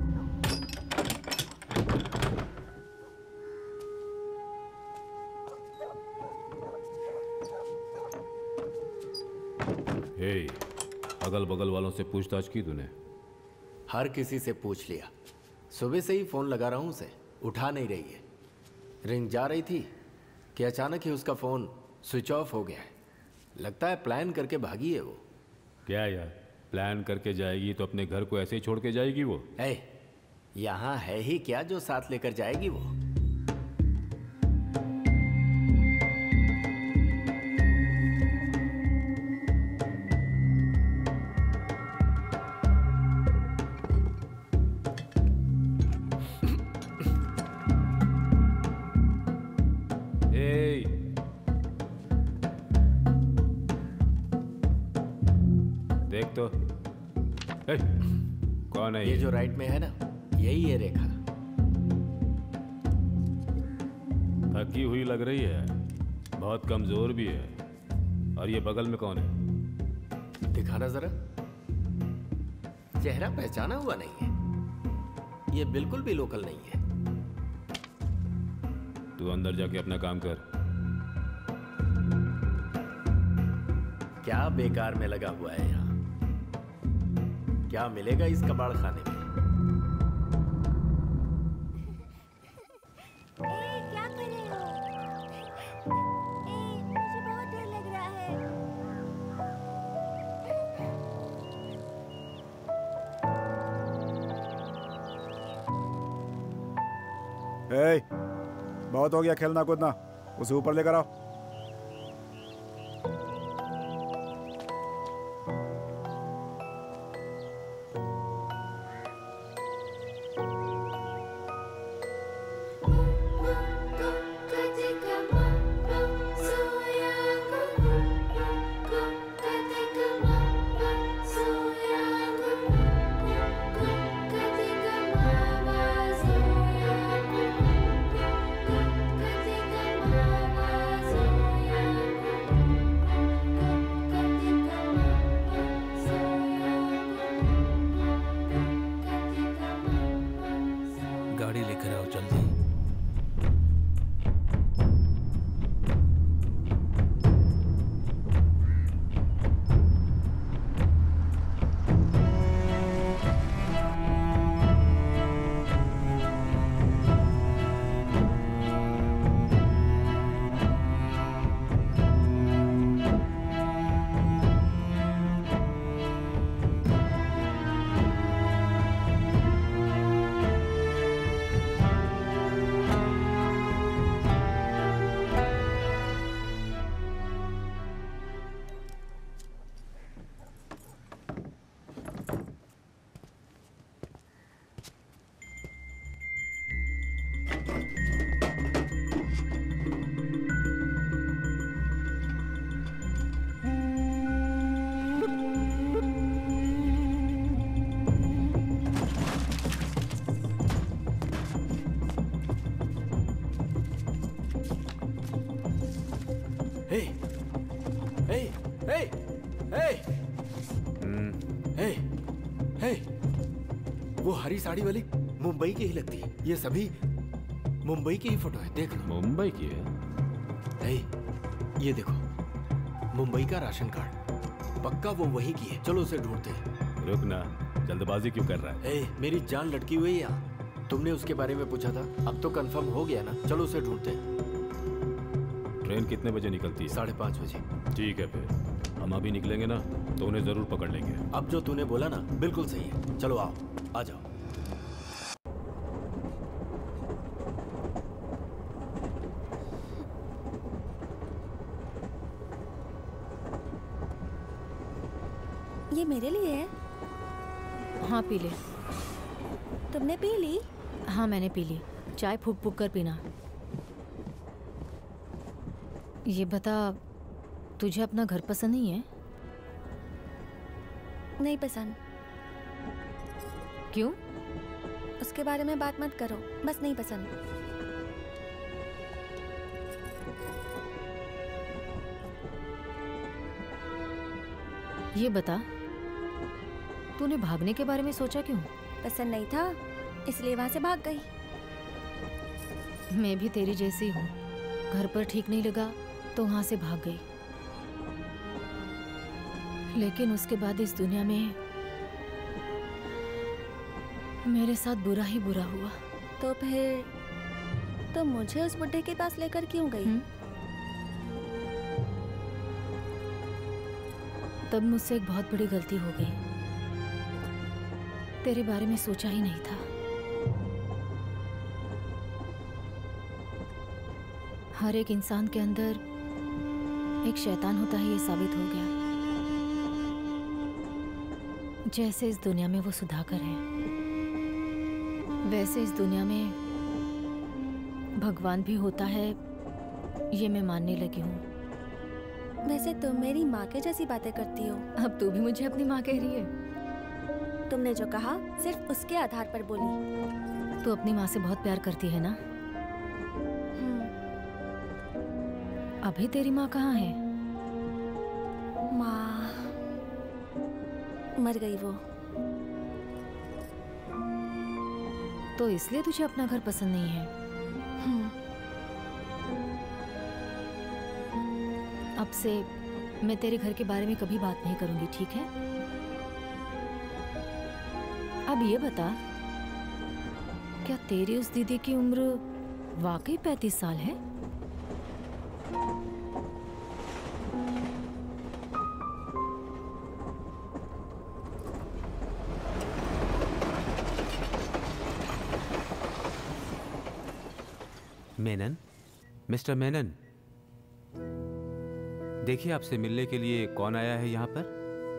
हे, अगल बगल वालों से पूछताछ की तूने? हर किसी से पूछ लिया। सुबह से ही फोन लगा रहा हूं उसे, उठा नहीं रही है। रिंग जा रही थी कि अचानक ही उसका फोन स्विच ऑफ हो गया है। लगता है प्लान करके भागी है वो। क्या यार, प्लान करके जाएगी तो अपने घर को ऐसे ही छोड़ के जाएगी वो? ए, यहाँ है ही क्या जो साथ लेकर जाएगी वो? देख तो ए, कौन है ये जो राइट में है ना, यही है रेखा। थकी हुई लग रही है, बहुत कमजोर भी है। और ये बगल में कौन है? दिखाना जरा। चेहरा पहचाना हुआ नहीं है, ये बिल्कुल भी लोकल नहीं है। तू अंदर जाके अपना काम कर। क्या बेकार में लगा हुआ है यहाँ? क्या मिलेगा इस कबाड़ खाने में? ए, क्या कर रहे हो? ए, मुझे बहुत डर लग रहा है। ए, बहुत हो गया खेलना कूदना, उसे ऊपर लेकर आओ। गाड़ी लेकर आओ जल्दी। हे, हे, हे, हे, हे, हे, वो हरी साड़ी वाली मुंबई की ही लगती है। ये सभी मुंबई की ही फोटो है, देख लो। मुंबई की है? हे, ये देखो, मुंबई का राशन कार्ड, पक्का वो वही की है। चलो उसे ढूंढते हैं। रुक ना, जल्दबाजी क्यों कर रहा है? हे, मेरी जान लटकी हुई है यहाँ। तुमने उसके बारे में पूछा था, अब तो कंफर्म हो गया ना। चलो उसे ढूंढते हैं। ट्रेन कितने बजे निकलती है? साढ़े पाँच बजे। ठीक है, फिर हम अभी निकलेंगे ना तो उन्हें जरूर पकड़ लेंगे। अब जो तूने बोला ना बिल्कुल सही है। चलो आओ, आ जाओ। ये मेरे लिए है? हाँ पी ले। तुमने पी ली? हाँ मैंने पी ली। चाय फूक फूक कर पीना। ये बता, तुझे अपना घर पसंद नहीं है? नहीं पसंद। क्यों? उसके बारे में बात मत करो, बस नहीं पसंद। ये बता, तूने भागने के बारे में सोचा क्यों? पसंद नहीं था, इसलिए वहां से भाग गई। मैं भी तेरी जैसी हूँ। घर पर ठीक नहीं लगा तो वहां से भाग गई। लेकिन उसके बाद इस दुनिया में मेरे साथ बुरा ही बुरा हुआ। तो फिर तो मुझे उस बुड्ढे के पास लेकर क्यों गई? हुँ? तब मुझसे एक बहुत बड़ी गलती हो गई। तेरे बारे में सोचा ही नहीं था। हर एक इंसान के अंदर एक शैतान होता है, ये साबित हो गया। जैसे इस दुनिया में वो सुधाकर है, वैसे इस दुनिया में भगवान भी होता है, ये मैं मानने लगी हूँ। वैसे तुम मेरी माँ के जैसी बातें करती हो। अब तू भी मुझे अपनी माँ कह रही है। तुमने जो कहा सिर्फ उसके आधार पर बोली। तू अपनी माँ से बहुत प्यार करती है ना? अभी तेरी माँ कहाँ है? माँ मर गई वो। तो इसलिए तुझे अपना घर पसंद नहीं है? अब से मैं तेरे घर के बारे में कभी बात नहीं करूंगी, ठीक है? अब ये बता, क्या तेरी उस दीदी की उम्र वाकई पैंतीस साल है? मेनन, मिस्टर मेनन, देखिए आपसे मिलने के लिए कौन आया है यहाँ पर।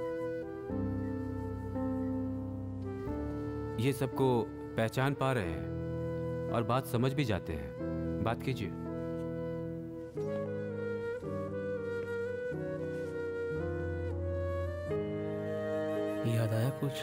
ये सबको पहचान पा रहे हैं और बात समझ भी जाते हैं। बात कीजिए। याद आया कुछ?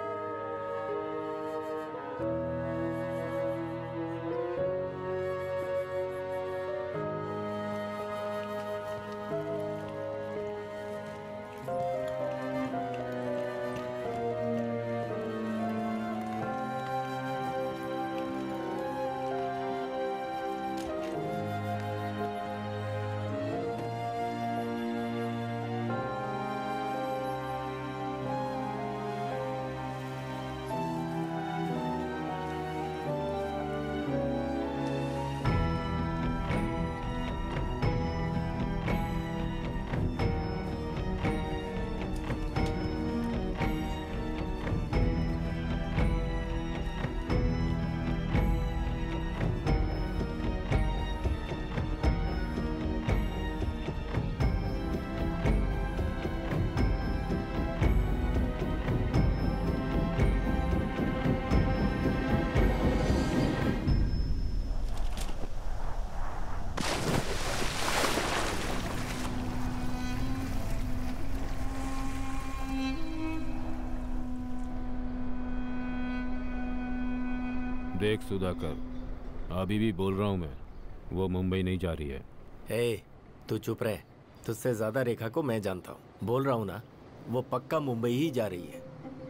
देख सुधाकर, अभी भी बोल रहा हूँ मैं, वो मुंबई नहीं जा रही है। ए, तू चुप रहे। तुझसे ज्यादा रेखा को मैं जानता हूँ। बोल रहा हूँ ना, वो पक्का मुंबई ही जा रही है।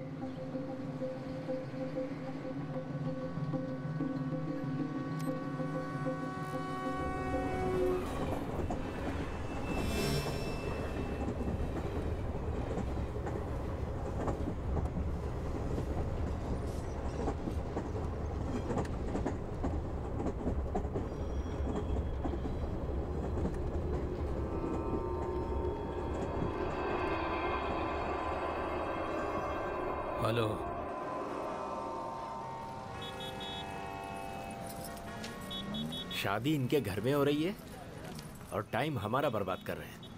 हेलो। शादी इनके घर में हो रही है और टाइम हमारा बर्बाद कर रहे हैं।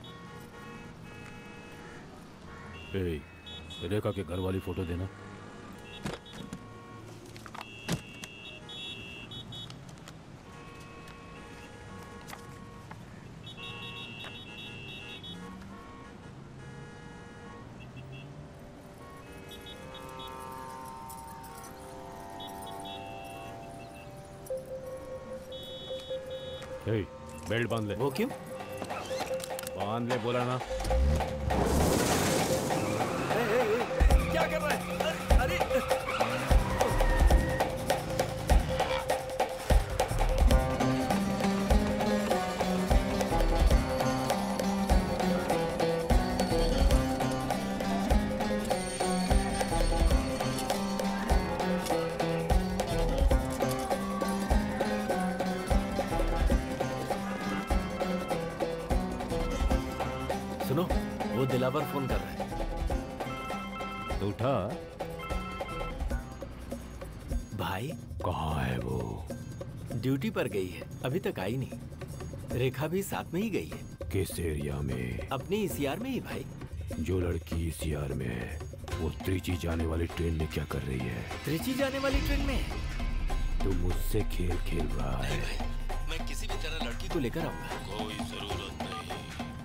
ए, रेखा के घर वाली फोटो देना। ए, बेल्ट बांध ले। वो क्यों? बांध ले बोला ना। ए, ए, ए, क्या कर रहा है? अरे सुनो, वो दिलावर फोन कर रहा है। तो उठा। भाई कहाँ है वो? ड्यूटी पर गई है, अभी तक आई नहीं। रेखा भी साथ में ही गई है। किस एरिया में? अपनी इसीआर में ही भाई। जो लड़की इसीआर में है वो त्रिची जाने वाली ट्रेन में क्या कर रही है? त्रिची जाने वाली ट्रेन में? तू मुझसे खेल खेल रहा है। भाई, मैं किसी भी तरह लड़की को लेकर आऊंगा। कोई जरूरत नहीं।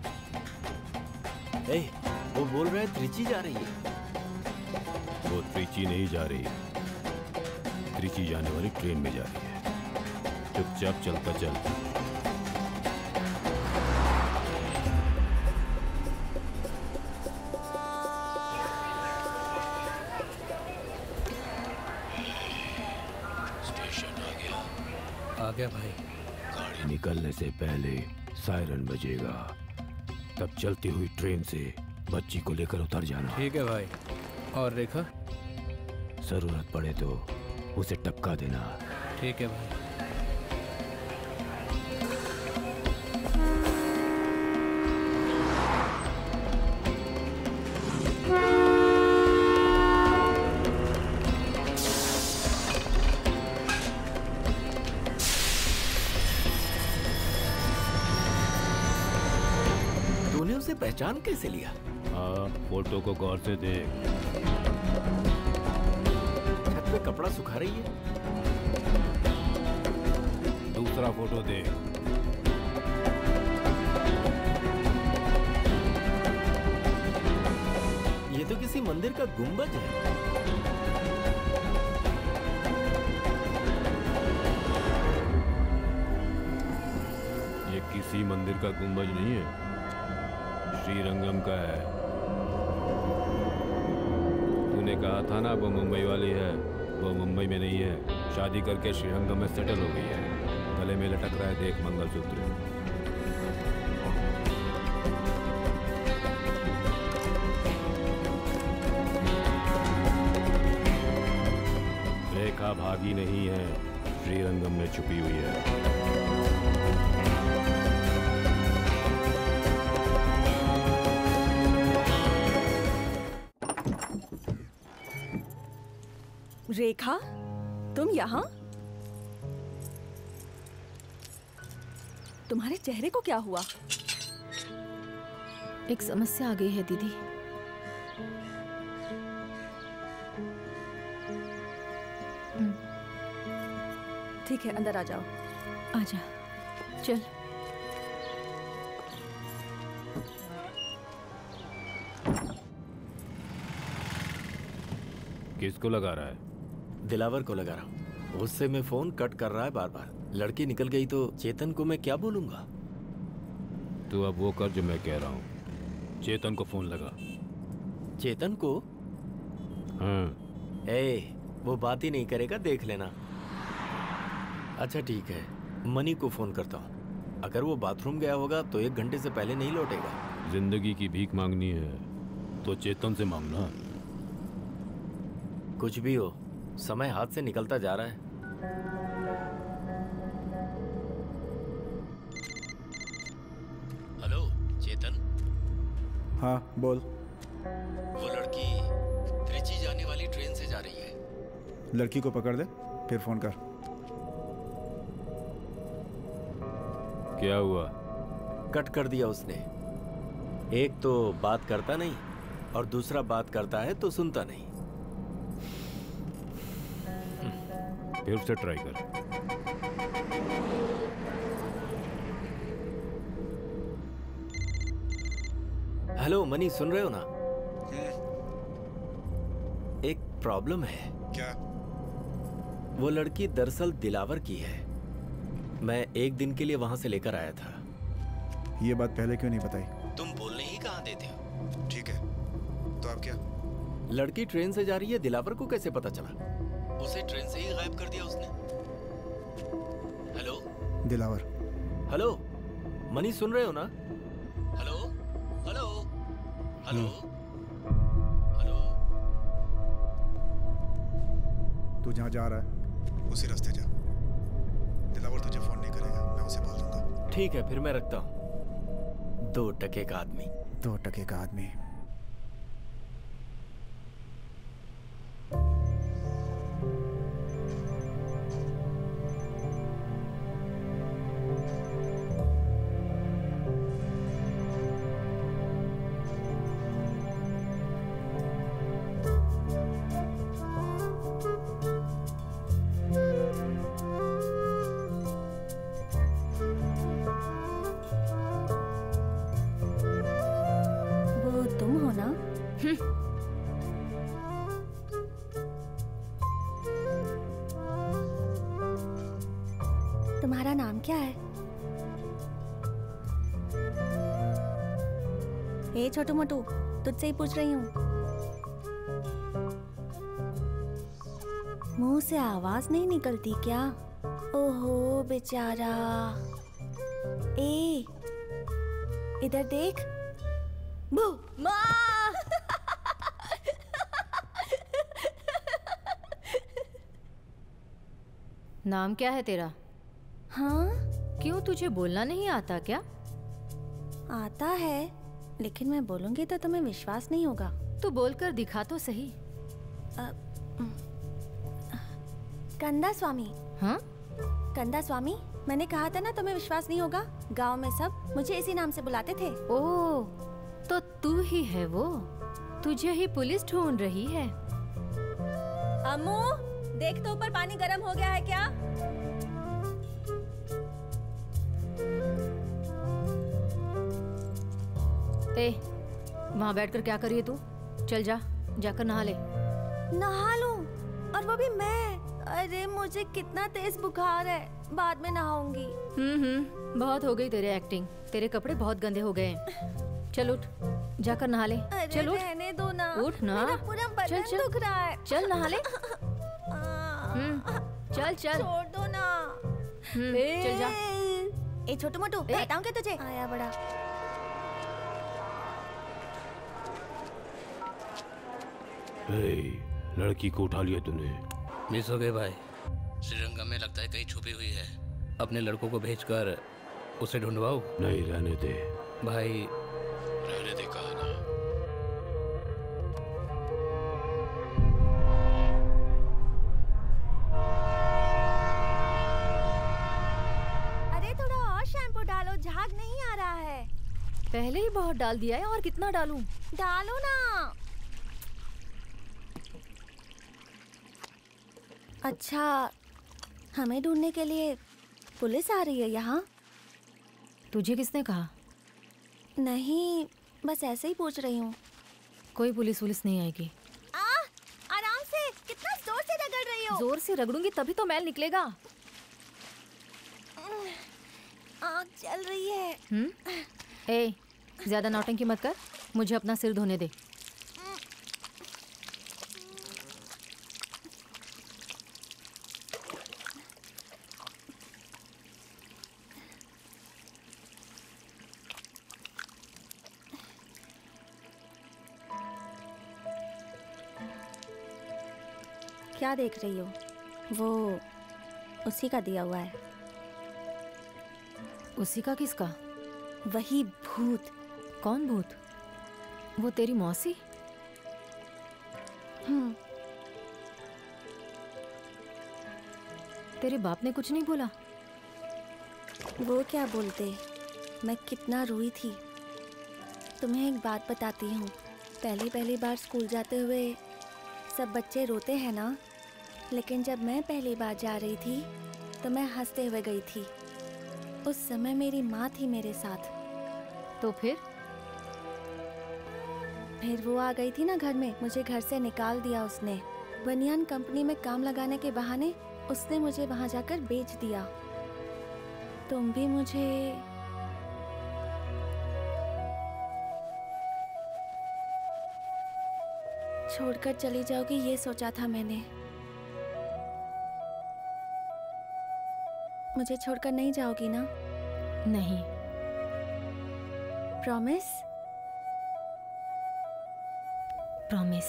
ए, वो बोल रहा है त्रिची जा रही है। वो त्रिची नहीं जा रही, त्रिची जाने वाली ट्रेन में जा रही है। चुपचाप चलता चल। आ गया भाई। गाड़ी निकलने से पहले सायरन बजेगा, तब चलती हुई ट्रेन से बच्ची को लेकर उतर जाना। ठीक है भाई। और रेखा? जरूरत पड़े तो उसे टपका देना। ठीक है भाई। पहचान कैसे लिया? हाँ, फोटो को गौर से देख। छत पे कपड़ा सुखा रही है। दूसरा फोटो देख। ये तो किसी मंदिर का गुंबद है। ये किसी मंदिर का गुंबज नहीं है, श्रीरंगम का है। तूने कहा था ना वो मुंबई वाली है, वो मुंबई में नहीं है, शादी करके श्रीरंगम में सेटल हो गई है। गले में लटक रहा है, देख मंगलसूत्र। रेखा भागी नहीं है, श्रीरंगम में छुपी हुई है। रेखा, तुम यहाँ? तुम्हारे चेहरे को क्या हुआ? एक समस्या आ गई है दीदी। ठीक है, अंदर आ जाओ। आजा, चल। किसको लगा रहा है? दिलावर को लगा रहा हूँ। उससे मैं फोन कट कर रहा है बार बार। लड़की निकल गई तो चेतन को मैं क्या बोलूंगा? तू अब वो कर जो मैं कह रहा हूँ। चेतन को फोन लगा। चेतन को? हाँ। ए, वो बात ही नहीं करेगा, देख लेना। अच्छा ठीक है, मनी को फोन करता हूँ। अगर वो बाथरूम गया होगा तो एक घंटे से पहले नहीं लौटेगा। जिंदगी की भीख मांगनी है तो चेतन से मांगना। कुछ भी हो, समय हाथ से निकलता जा रहा है। हेलो चेतन। हाँ बोल। वो लड़की त्रिची जाने वाली ट्रेन से जा रही है। लड़की को पकड़ दे, फिर फोन कर। क्या हुआ? कट कर दिया उसने। एक तो बात करता नहीं और दूसरा बात करता है तो सुनता नहीं। फिर से ट्राई कर। हेलो मनी, सुन रहे हो ना? एक प्रॉब्लम है। क्या? वो लड़की दरअसल दिलावर की है। मैं एक दिन के लिए वहां से लेकर आया था। ये बात पहले क्यों नहीं बताई? तुम बोलने ही कहाँ देते हो? ठीक है, तो अब क्या? लड़की ट्रेन से जा रही है, दिलावर को कैसे पता चला? उसे ट्रेन से ही गायब कर दिया उसने। हेलो दिलावर। हेलो मनी, सुन रहे हो ना? Hello hello hello hello. तू जहाँ जा रहा है उसी रास्ते जा। दिलावर तुझे फोन नहीं करेगा, मैं उसे बोल दूंगा। ठीक है, फिर मैं रखता हूँ। दो टके का आदमी। दो टके का आदमी। तुम्हारा नाम क्या है? ए छोटू मोटू, तुझसे ही पूछ रही हूँ। मुंह से आवाज नहीं निकलती क्या? ओहो बेचारा। ए, इधर देख। बू माँ। नाम क्या है तेरा? हाँ? क्यों, तुझे बोलना नहीं आता क्या? आता है, लेकिन मैं बोलूंगी तो तुम्हें विश्वास नहीं होगा। तू बोलकर दिखा तो सही। आ, कंदा स्वामी। हाँ? कंदा स्वामी, मैंने कहा था ना तुम्हें विश्वास नहीं होगा। गांव में सब मुझे इसी नाम से बुलाते थे। ओह, तो तू ही है वो। तुझे ही पुलिस ढूंढ रही है। अम्मू, देख तो ऊपर पानी गर्म हो गया है क्या? ए, वहाँ बैठकर क्या करिए तू? चल जा, जाकर नहा ले। नहा लूं? और वो भी मैं? अरे मुझे कितना तेज बुखार है, बाद में नहाऊंगी। हम्म हम्म बहुत हो गई तेरे एक्टिंग। तेरे कपड़े बहुत गंदे हो गए हैं। चल उठ, जाकर नहा ले। चल उठ। रहने दो ना। उठ ना। मेरा पूरा बदन चल, दुख रहा है। चल नहा ले। हम्म, चल चल। छोड़ दो ना। हम्म, चल जा। ए छोटू मोटू, बताऊं क्या तुझे? आया बड़ा। ए, लड़की को उठा लिया तूने? मिस हो गए भाई। श्रीरंगम में लगता है कहीं छुपी हुई है। अपने लड़कों को भेजकर उसे ढूंढवाओ। नहीं, रहने दे भाई। रहने दे कहा ना। अरे थोड़ा और शैम्पू डालो, झाग नहीं आ रहा है। पहले ही बहुत डाल दिया है, और कितना डालूं? डालो ना। अच्छा, हमें ढूंढने के लिए पुलिस आ रही है यहाँ? तुझे किसने कहा? नहीं, बस ऐसे ही पूछ रही हूँ। कोई पुलिस पुलिस नहीं आएगी। आ, आराम से, कितना जोर से रगड़ रही हो? जोर से रगड़ूंगी तभी तो मैल निकलेगा। आँख चल रही है। हम्म? ए, ज्यादा नौटंकी मत कर, मुझे अपना सिर धोने दे। क्या देख रही हो? वो उसी का दिया हुआ है। उसी का किसका? वही भूत। कौन भूत? वो तेरी मौसी? हम्म। तेरे बाप ने कुछ नहीं बोला? वो क्या बोलते, मैं कितना रोई थी। तुम्हें एक बात बताती हूँ। पहली पहली बार स्कूल जाते हुए सब बच्चे रोते हैं ना, लेकिन जब मैं पहली बार जा रही थी तो मैं हंसते हुए गई थी। उस समय मेरी माँ थी मेरे साथ। तो फिर? फिर वो आ गई थी ना घर में, मुझे घर से निकाल दिया उसने। बनियान कंपनी में काम लगाने के बहाने उसने मुझे वहाँ जाकर बेच दिया। तुम भी मुझे छोड़कर चली जाओगी, ये सोचा था मैंने। मुझे छोड़कर नहीं जाओगी ना? नहीं। प्रॉमिस? प्रॉमिस।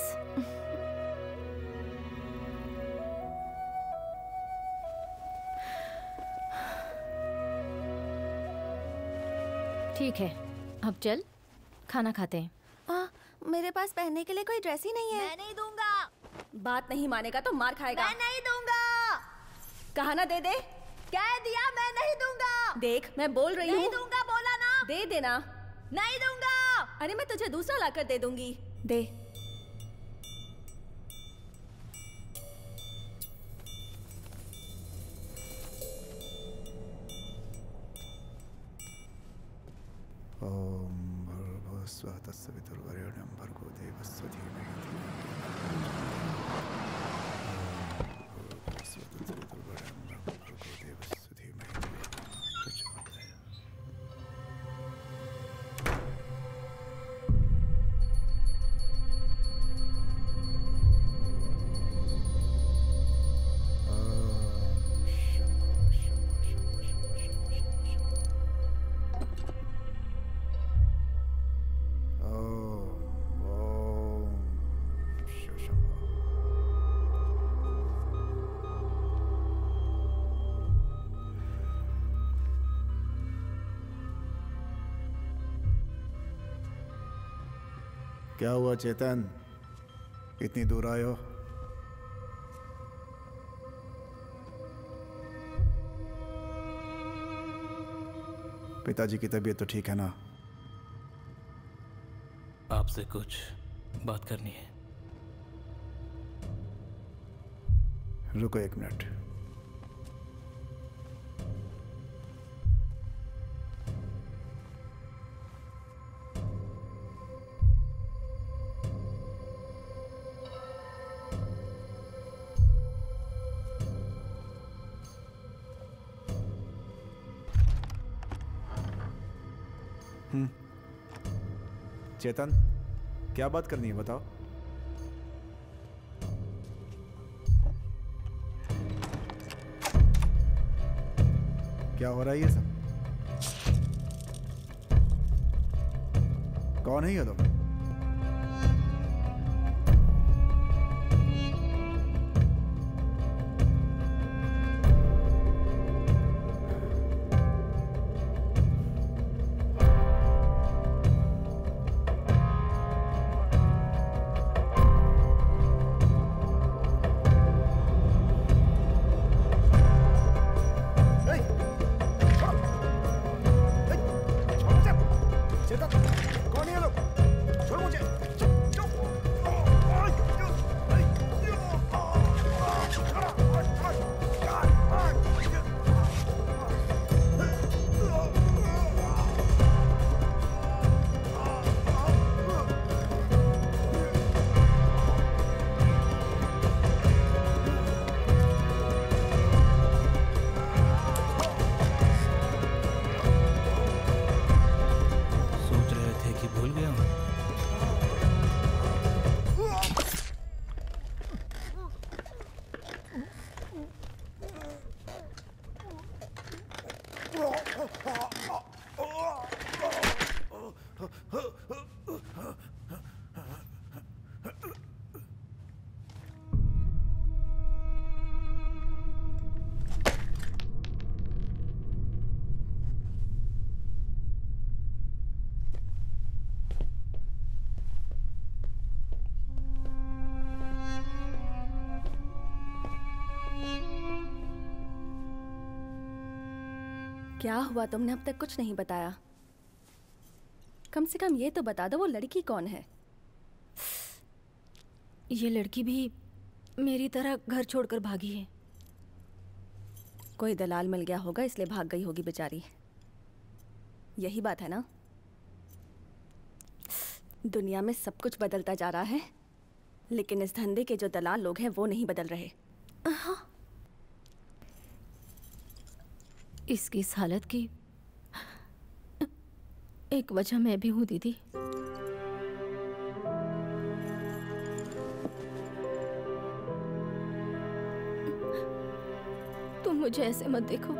ठीक है, अब चल खाना खाते हैं। आ, मेरे पास पहनने के लिए कोई ड्रेस ही नहीं है। मैं नहीं दूंगा। बात नहीं मानेगा तो मार खाएगा। मैं नहीं दूंगा। कहा ना दे दे। कह दिया मैं नहीं दूंगा। देख मैं बोल रही हूँ। नहीं दूंगा बोला ना। दे देना। नहीं दूंगा। अरे मैं तुझे दूसरा लाकर दे दूंगी। दे। ओम भूर्भुवस्सुवः तत्सवितुर्वरेण्यं भर्गो देवस्य धीमहि धियो यो न प्रचोदयात्। क्या हुआ चेतन, इतनी दूर आए हो? पिताजी की तबीयत तो ठीक है ना? आपसे कुछ बात करनी है। रुको एक मिनट। हम्म चेतन, क्या बात करनी है बताओ। क्या हो रहा है ये सब? कौन है ये लोग? क्या हुआ? तुमने अब तक कुछ नहीं बताया। कम से कम ये तो बता दो वो लड़की कौन है? ये लड़की भी मेरी तरह घर छोड़कर भागी है। कोई दलाल मिल गया होगा इसलिए भाग गई होगी बेचारी। यही बात है ना? दुनिया में सब कुछ बदलता जा रहा है, लेकिन इस धंधे के जो दलाल लोग हैं वो नहीं बदल रहे। हाँ। इसकी इस हालत की एक वजह मैं भी हूँ दीदी। तुम मुझे ऐसे मत देखो।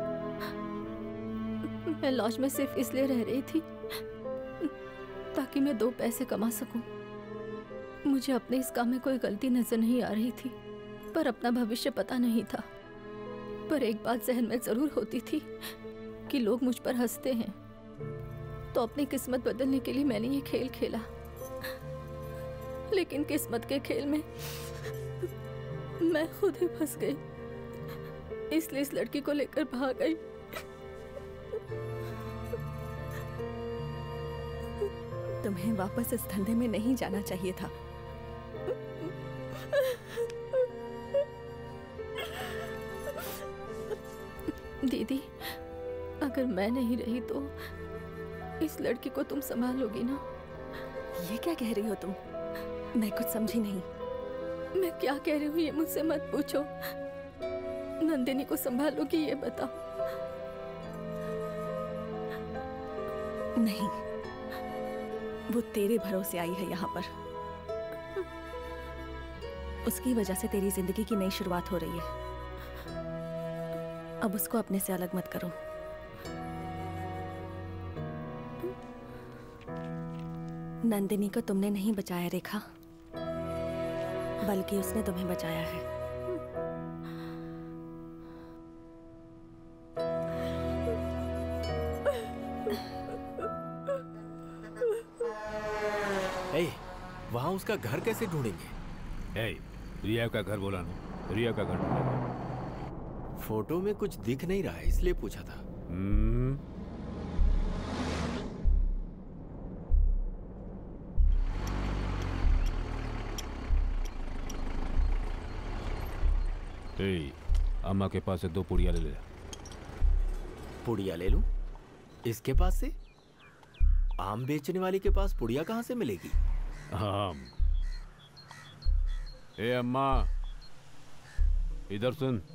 मैं लॉज में सिर्फ इसलिए रह रही थी ताकि मैं दो पैसे कमा सकूं। मुझे अपने इस काम में कोई गलती नजर नहीं आ रही थी, पर अपना भविष्य पता नहीं था। पर एक बात जहन में जरूर होती थी कि लोग मुझ पर हंसते हैं, तो अपनी किस्मत बदलने के लिए मैंने ये खेल खेला। लेकिन किस्मत के खेल में मैं खुद ही फंस गई, इसलिए इस लड़की को लेकर भाग गई। तुम्हें वापस इस धंधे में नहीं जाना चाहिए था। दीदी, अगर मैं नहीं रही तो इस लड़की को तुम संभालोगी ना? ये क्या कह रही हो तुम? मैं कुछ समझी नहीं। मैं क्या कह रही हूँ ये मुझसे मत पूछो। नंदिनी को संभालोगी ये बताओ। नहीं, वो तेरे भरोसे आई है यहाँ पर। उसकी वजह से तेरी जिंदगी की नई शुरुआत हो रही है। अब उसको अपने से अलग मत करो। नंदिनी को तुमने नहीं बचाया रेखा, बल्कि उसने तुम्हें बचाया है। ए, उसका घर कैसे ढूंढेंगे? ए, रिया का घर बोला ना, रिया का घर ढूंढेंगे। फोटो में कुछ दिख नहीं रहा है इसलिए पूछा था। हम्म। ए, अम्मा के पास से दो पुड़िया ले ले। पुड़िया ले लूं? इसके पास से? आम बेचने वाले के पास पुड़िया कहां से मिलेगी? आम? ए अम्मा, इधर सुन।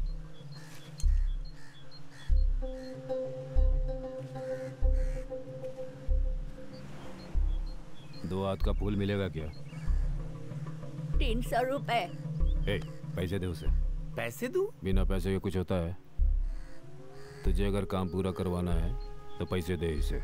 दो हाथ का फूल मिलेगा क्या? तीन सौ रुपए। ए, पैसे दे उसे। पैसे दूं? बिना पैसे के कुछ होता है? तुझे अगर काम पूरा करवाना है तो पैसे दे इसे।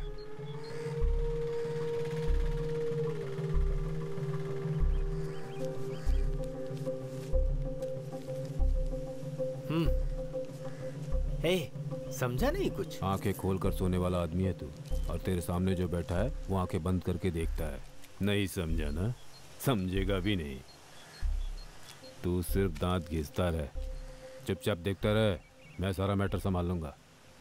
हम्म। हे, समझा नहीं कुछ? आंखें खोलकर सोने वाला आदमी है तू, और तेरे सामने जो बैठा है वो आंखें बंद करके देखता है। नहीं समझा ना? समझेगा भी नहीं। तू सिर्फ दांत घिसता रहे, चुपचाप देखता रहे, मैं सारा मैटर संभाल लूंगा।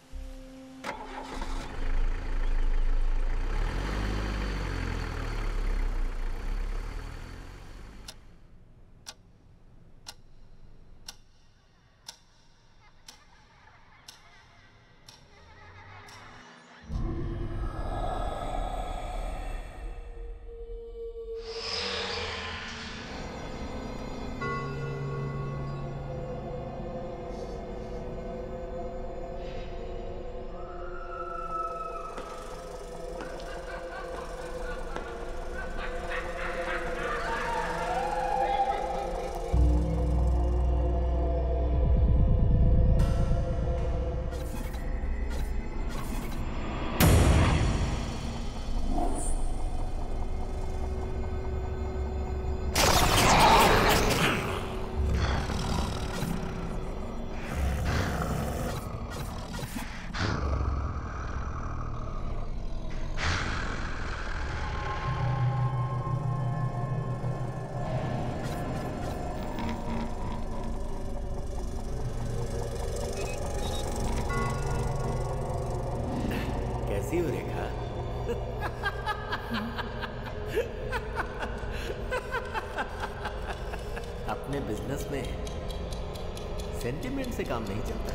कैसी हो रेखा? अपने बिजनेस में सेंटिमेंट से काम नहीं चलता।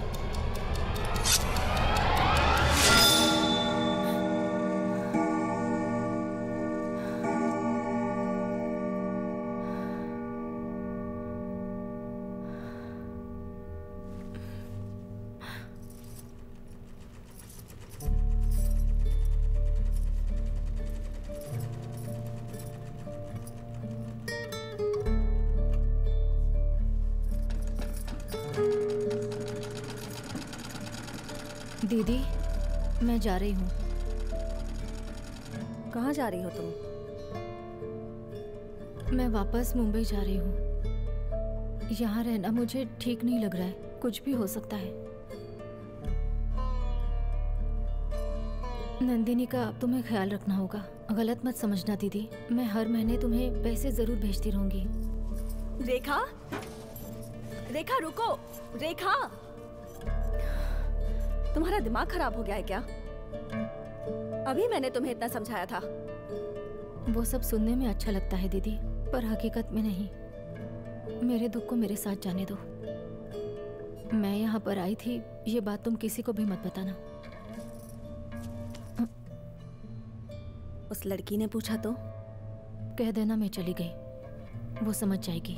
दीदी, मैं जा रही हूँ। कहाँ जा रही हो तुम? मैं वापस मुंबई जा रही हूँ। यहाँ रहना मुझे ठीक नहीं लग रहा है, कुछ भी हो सकता है। नंदिनी का तुम्हें ख्याल रखना होगा, गलत मत समझना दीदी। मैं हर महीने तुम्हें पैसे जरूर भेजती रहूंगी। रेखा, रेखा रुको, रेखा, तुम्हारा दिमाग खराब हो गया है क्या? अभी मैंने तुम्हें इतना समझाया था। वो सब सुनने में अच्छा लगता है दीदी, पर हकीकत में नहीं। मेरे दुख को मेरे साथ जाने दो। मैं यहाँ पर आई थी, ये बात तुम किसी को भी मत बताना। उस लड़की ने पूछा तो? कह देना मैं चली गई, वो समझ जाएगी।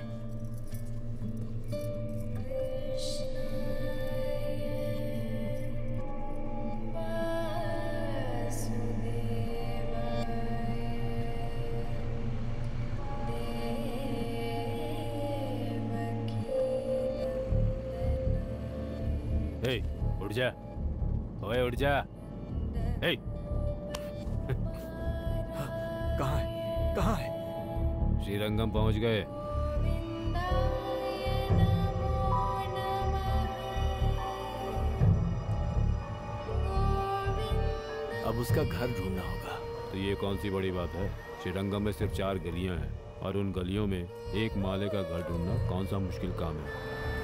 ए, उठ जा, ओए उठ जा। ए, कहाँ है? कहाँ है? श्रीरंगम पहुंच गए। अब उसका घर ढूंढना होगा। तो ये कौन सी बड़ी बात है? श्रीरंगम में सिर्फ चार गलियां हैं और उन गलियों में एक माले का घर ढूंढना कौन सा मुश्किल काम है।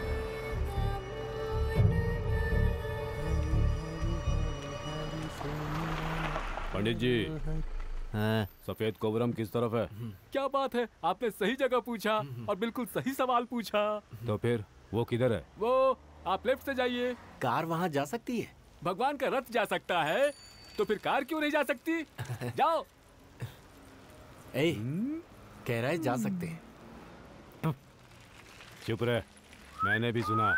पंडित जी, हाँ? सफेद कोबरम किस तरफ है? क्या बात है, आपने सही जगह पूछा और बिल्कुल सही सवाल पूछा। तो फिर वो किधर है? वो आप लेफ्ट से जाइए। कार वहाँ जा सकती है? भगवान का रथ जा सकता है तो फिर कार क्यों नहीं जा सकती? जाओ। ए, कह रहा है जा सकते हैं। चुप रहे, मैंने भी सुना।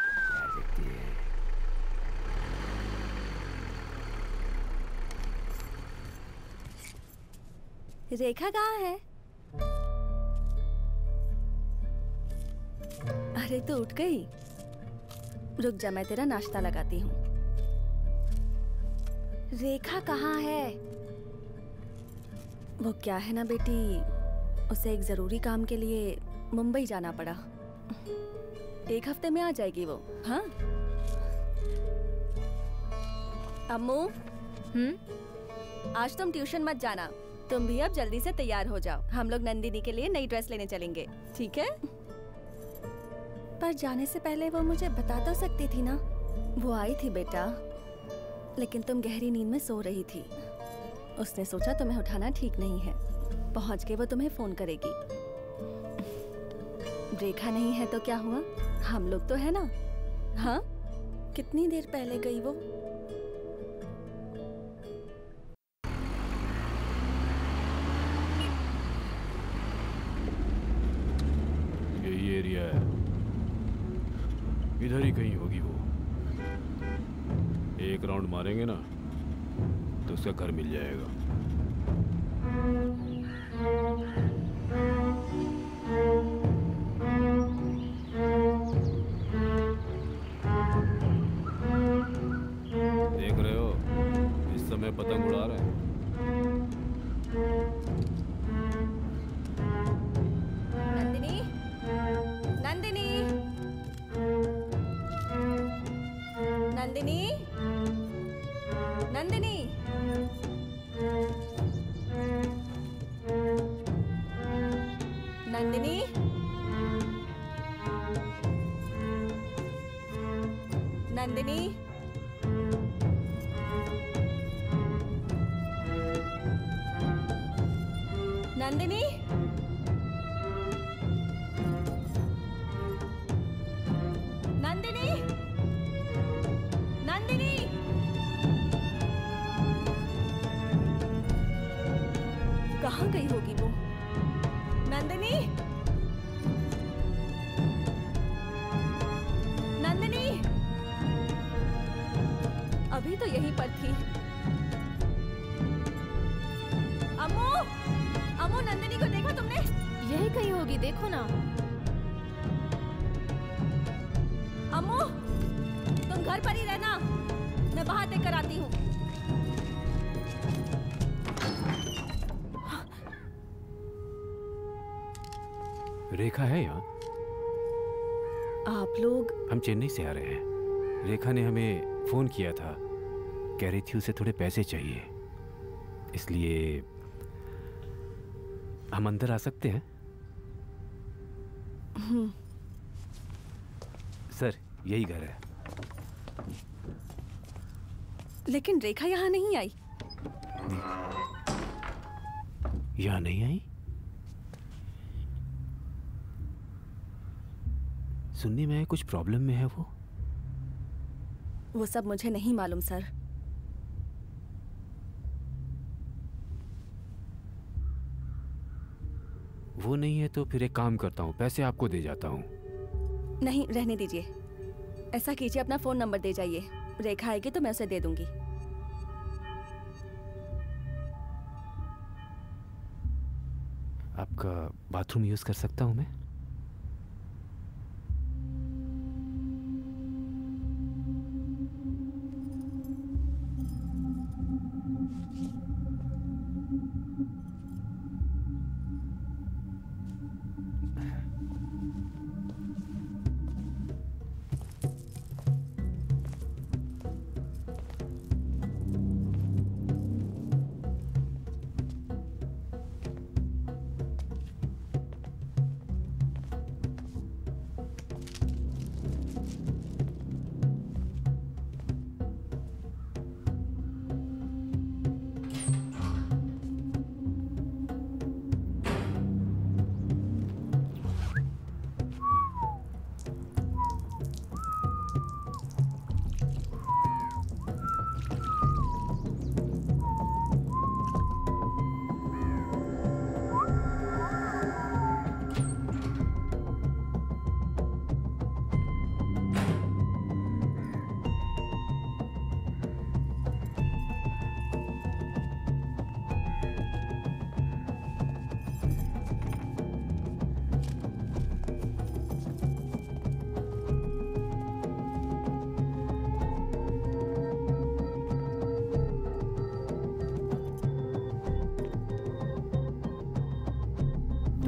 रेखा कहाँ है? अरे तो उठ गई। रुक जा, मैं तेरा नाश्ता लगाती हूँ। रेखा कहाँ है? वो क्या है ना बेटी, उसे एक जरूरी काम के लिए मुंबई जाना पड़ा। एक हफ्ते में आ जाएगी वो। हाँ अम्मू, हम्म आज तुम ट्यूशन मत जाना। तुम भी अब जल्दी से तैयार हो जाओ, हम लोग नंदिनी के लिए नई ड्रेस लेने चलेंगे, ठीक है? पर जाने से पहले वो मुझे बता तो सकती थी ना। वो आई थी बेटा, लेकिन तुम गहरी नींद में सो रही थी। उसने सोचा तुम्हें उठाना ठीक नहीं है। पहुंच के वो तुम्हें फोन करेगी। रेखा नहीं है तो क्या हुआ, हम लोग तो है ना। हाँ, कितनी देर पहले गई वो? यही एरिया है, इधर ही कहीं होगी वो। एक राउंड मारेंगे ना तो उसका घर मिल जाएगा। देख रहे हो, इस समय पतंग उड़ा रहे हैं। नंदिनी, नंदिनी, नंदिनी, नंदिनी, नंदिनी, नंदिनी, नंदिनी, नंदिनी, नंदिनी, कहाँ गई होगी वो? नंदिनी, नंदिनी, अभी तो यहीं पर थी। अम्मू, अम्मू, नंदिनी को देखा तुमने? यही कहीं होगी, देखो ना। अम्मू, तुम घर पर ही रहना, मैं बाहर देख कर आती हूँ। रेखा है यहाँ? आप लोग? हम चेन्नई से आ रहे हैं। रेखा ने हमें फोन किया था, कह रही थी उसे थोड़े पैसे चाहिए, इसलिए हम अंदर आ सकते हैं? सर, यही घर है। लेकिन रेखा यहाँ नहीं आई। यहाँ नहीं आई? सुनने में आया कुछ प्रॉब्लम में है वो। वो सब मुझे नहीं मालूम सर। वो नहीं है तो फिर एक काम करता हूँ, पैसे आपको दे जाता हूँ। नहीं, रहने दीजिए। ऐसा कीजिए, अपना फोन नंबर दे जाइए, रेखा आएगी तो मैं उसे दे दूंगी। आपका बाथरूम यूज कर सकता हूँ मैं?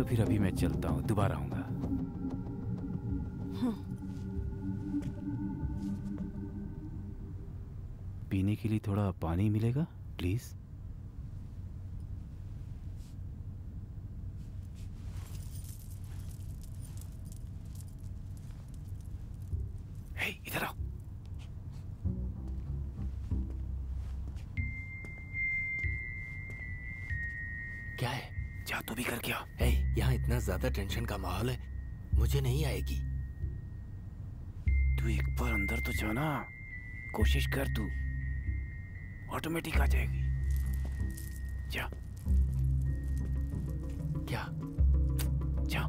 फिर अभी मैं चलता हूँ, दोबारा आऊंगा। पीने के लिए थोड़ा पानी मिलेगा प्लीज? हे, इधर आओ। क्या है? जा तू भी करके आ। हे, यहाँ इतना ज्यादा टेंशन का माहौल है, मुझे नहीं आएगी। तू एक बार अंदर तो जाना, कोशिश कर, तू ऑटोमेटिक आ जाएगी। जा। क्या? जा।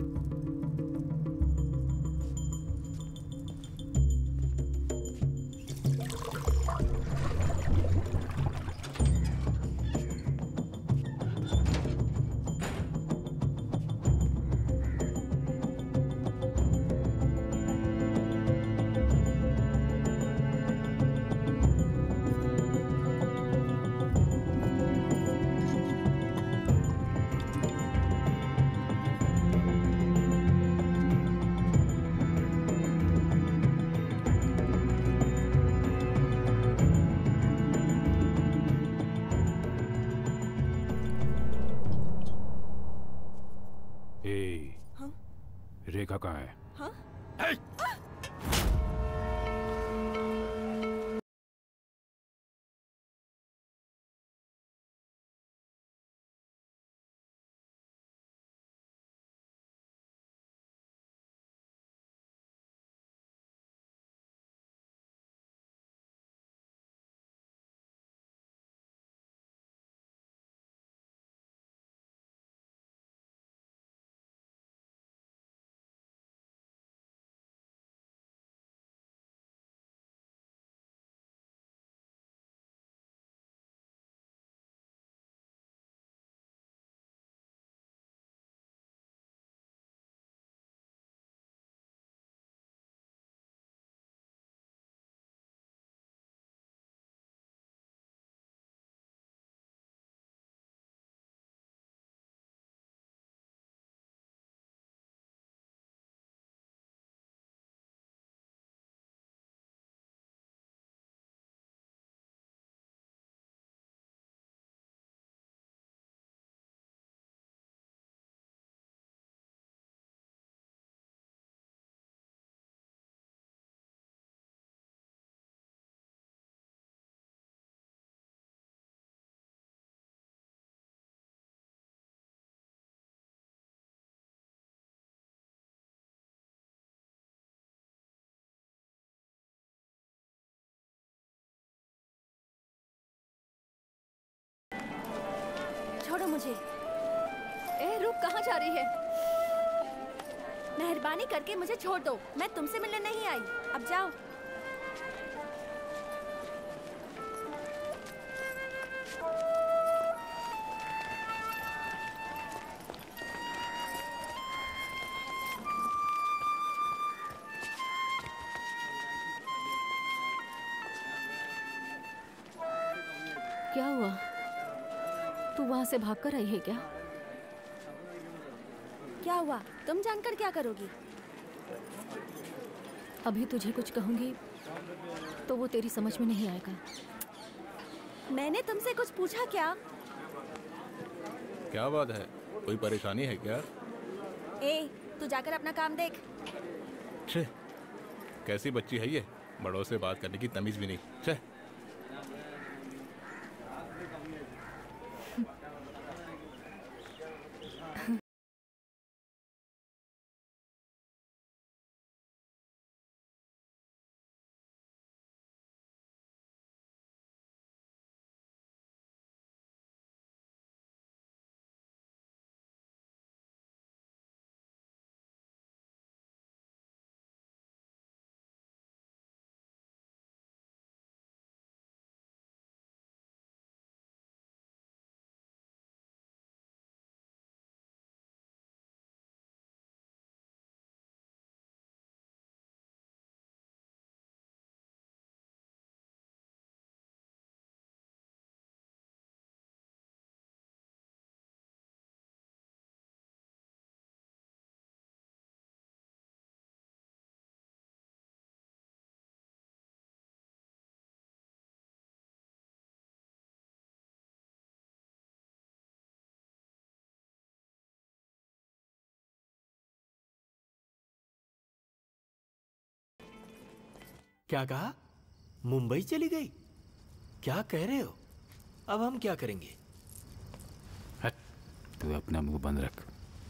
रेखा कहाँ है? हाँ? छोड़ो मुझे। ए रुक, कहाँ जा रही है? मेहरबानी करके मुझे छोड़ दो, मैं तुमसे मिलने नहीं आई। अब जाओ। क्या हुआ? तू वहां से भागकर आई है क्या? क्या हुआ? तुम जानकर क्या करोगी? अभी तुझे कुछ कहूंगी तो वो तेरी समझ में नहीं आएगा। मैंने तुमसे कुछ पूछा क्या? क्या बात है? कोई परेशानी है क्या? ए, तू जाकर अपना काम देख। छे, कैसी बच्ची है ये? बड़ों से बात करने की तमीज भी नहीं। छे। क्या कहा? मुंबई चली गई? क्या कह रहे हो? अब हम क्या करेंगे? हट, तू अपना मुंह बंद रख।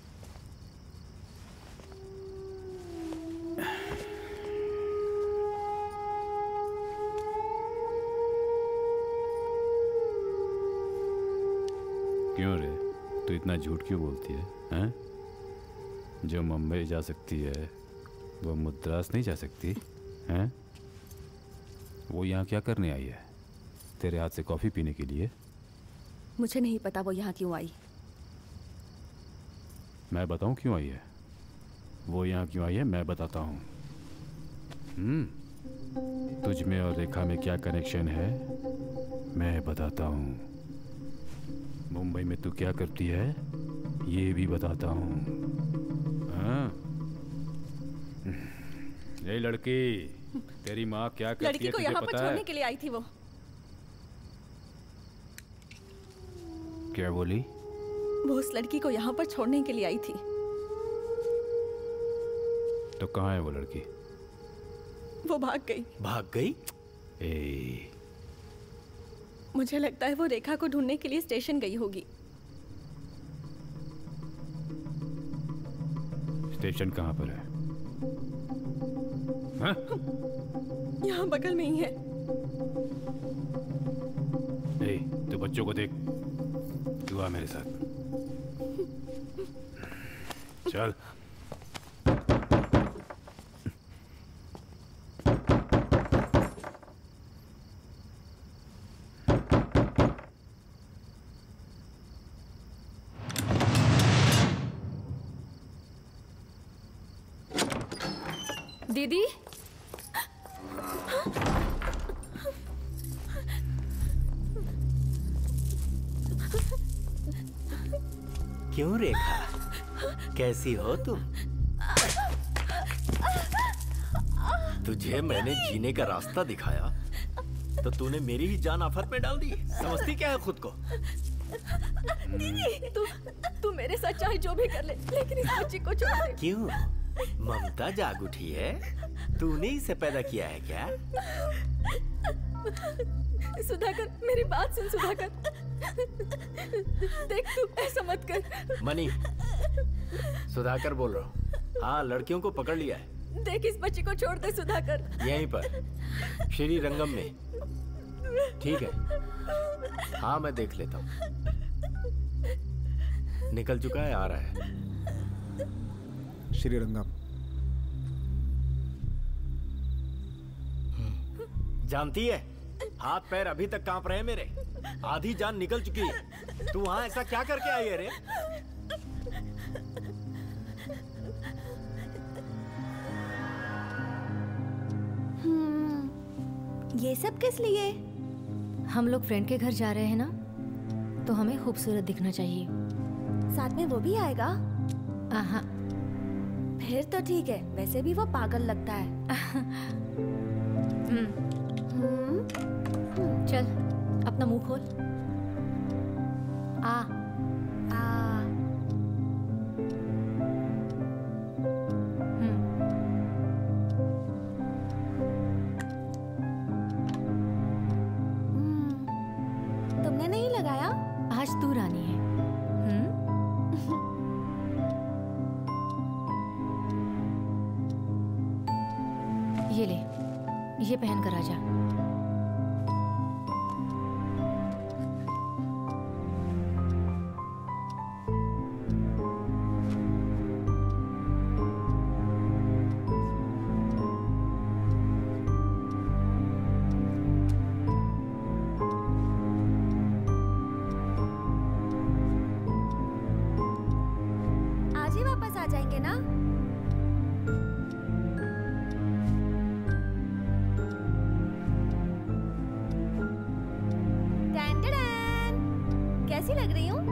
क्यों रे, तू इतना झूठ क्यों बोलती है? हैं? जो मुंबई जा सकती है वो मद्रास नहीं जा सकती? हैं? वो यहाँ क्या करने आई है? तेरे हाथ से कॉफी पीने के लिए? मुझे नहीं पता वो यहाँ क्यों आई। मैं बताऊं क्यों आई है? वो यहाँ क्यों आई है मैं बताता हूँ। हम्म, तुझ में और रेखा में क्या कनेक्शन है मैं बताता हूँ। मुंबई में तू क्या करती है ये भी बताता हूँ। हाँ? ये लड़की, तेरी माँ क्या करती लड़की है को तुझे यहाँ पर पता है? छोड़ने के लिए आई थी वो। क्या बोली? वो उस लड़की को यहाँ पर छोड़ने के लिए आई थी। तो कहाँ है वो लड़की? वो भाग गई। भाग गई? ए, मुझे लगता है वो रेखा को ढूंढने के लिए स्टेशन गई होगी। स्टेशन कहाँ पर है? हाँ? यहाँ बगल में ही है। ए, तू बच्चों को देख, तू आ मेरे साथ। चल। दीदी, क्यों रेखा, कैसी हो तुम? तुझे मैंने जीने का रास्ता दिखाया तो तूने मेरी ही जान आफत में डाल दी। समझती क्या है खुद को? दीदी, तू तू मेरे साथ चाहे जो भी कर ले, लेकिन इस बच्ची को छोड़ दे। क्यों? ममता जाग उठी है? तूने इसे पैदा किया है क्या? सुधाकर, मेरी बात सुन सुधाकर। देख, तू ऐसा मत कर। मनी, सुधाकर बोल रहा हूँ। हाँ, लड़कियों को पकड़ लिया है। देख, इस बच्ची को छोड़ दे सुधाकर। यहीं पर श्री रंगम में। ठीक है, हाँ मैं देख लेता हूँ। निकल चुका है, आ रहा है। श्रीरंगम। जानती है, हाथ पैर अभी तक कांप रहे हैं मेरे। आधी जान निकल चुकी है। तू वहां ऐसा क्या करके आई है रे? हम्म, ये सब किस लिए? हम लोग फ्रेंड के घर जा रहे हैं ना, तो हमें खूबसूरत दिखना चाहिए। साथ में वो भी आएगा? आहा। फिर तो ठीक है, वैसे भी वो पागल लगता है। हम्म। चल, अपना मुंह खोल। आ आ हम्म। तुमने नहीं लगाया? आज तू रानी है। हम्म। ये ले, ये पहन कर आजा। आज ही वापस आ जाएंगे ना? टैन टैन, कैसी लग रही हूँ?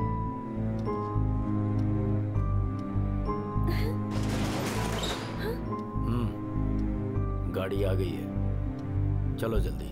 हम्म, गाड़ी आ गई है, चलो जल्दी।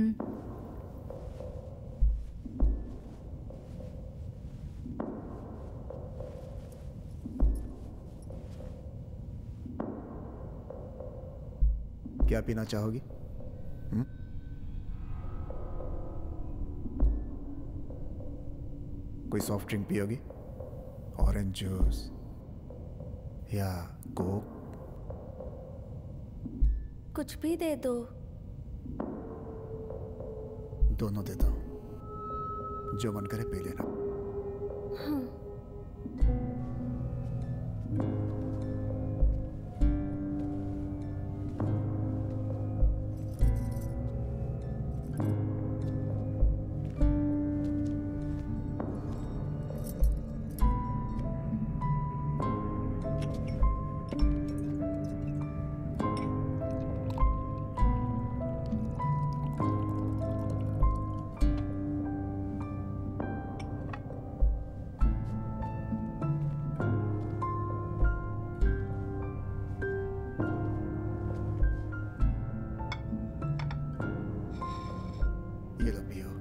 क्या पीना चाहोगी? हुँ? कोई सॉफ्ट ड्रिंक पियोगी? ऑरेंज जूस या कोक? कुछ भी दे दो। दोनों देता हूँ, जो मन करे पी लेना। हाँ। ये लो पियो।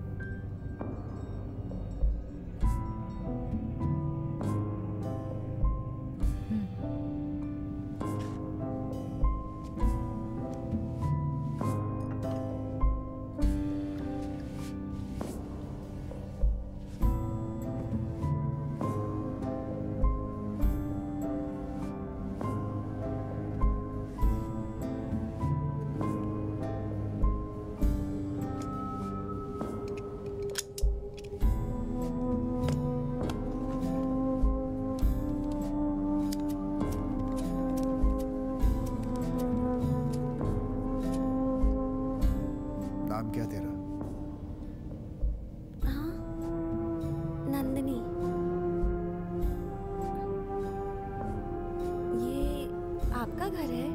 नाम क्या तेरा? हाँ, नंदिनी। ये आपका घर है?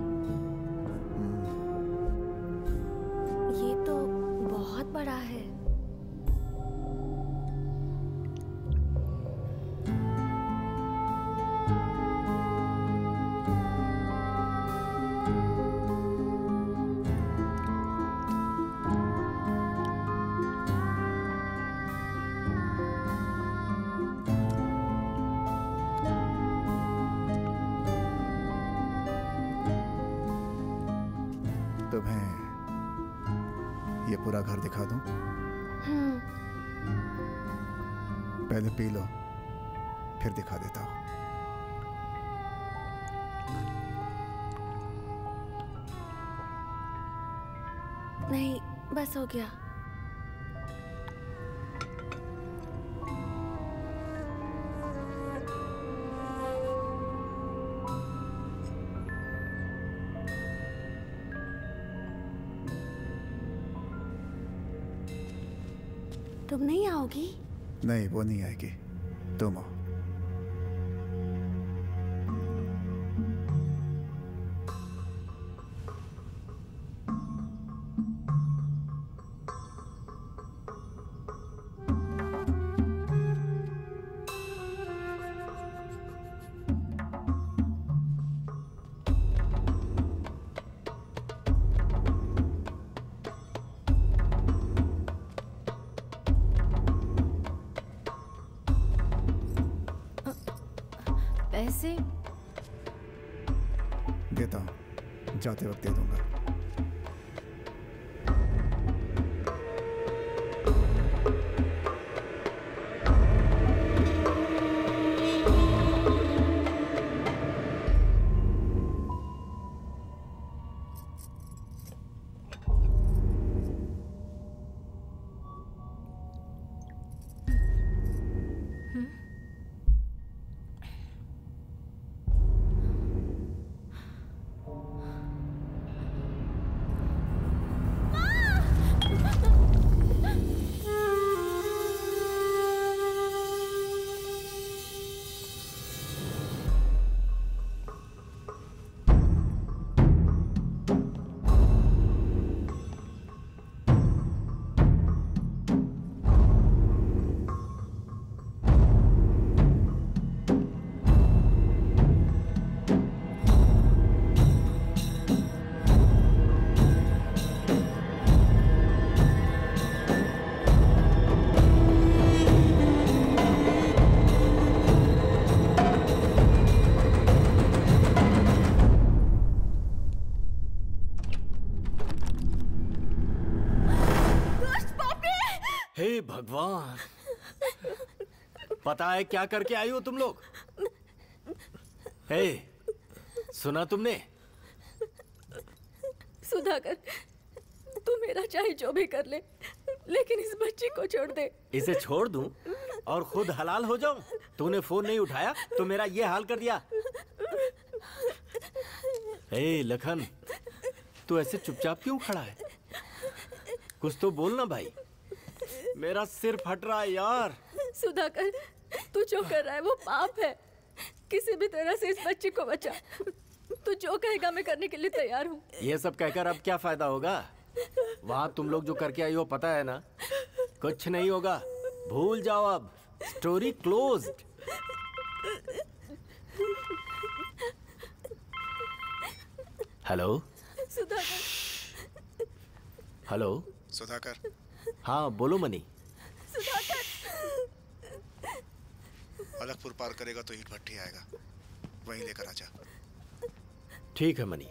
ये तो बहुत बड़ा है। तुम्हें ये पूरा घर दिखा दूं? हम्म। पहले पी लो, फिर दिखा देता हूँ। नहीं, बस हो गया। तुम नहीं आओगी? नहीं, वो नहीं आएगी, तुम आओ। पैसे देता हूँ, जाते वक्त दे दूंगा। यार, पता है क्या करके आई हो तुम लोग? हे, सुना तुमने? सुधाकर, तू मेरा चाहे जो भी कर ले, लेकिन इस बच्ची को छोड़ दे। इसे छोड़ दूं और खुद हलाल हो जाऊं? तूने फोन नहीं उठाया तो मेरा ये हाल कर दिया। हे लखन, तू ऐसे चुपचाप क्यों खड़ा है? कुछ तो बोलना भाई, मेरा सिर फट रहा है यार। सुधाकर, तू जो कर रहा है वो पाप है। किसी भी तरह से इस बच्ची को बचा। तू जो कहेगा मैं करने के लिए तैयार हूँ। ये सब कहकर अब क्या फायदा होगा? वहाँ तुम लोग जो करके आई हो पता है ना? कुछ नहीं होगा, भूल जाओ अब। Story closed. Hello Sudhakar. Hello Sudhakar. हाँ बोलो मनी। सुधाकर। अलगपुर पार करेगा तो ईट भट्टी आएगा, वहीं लेकर आजा। ठीक है मनी।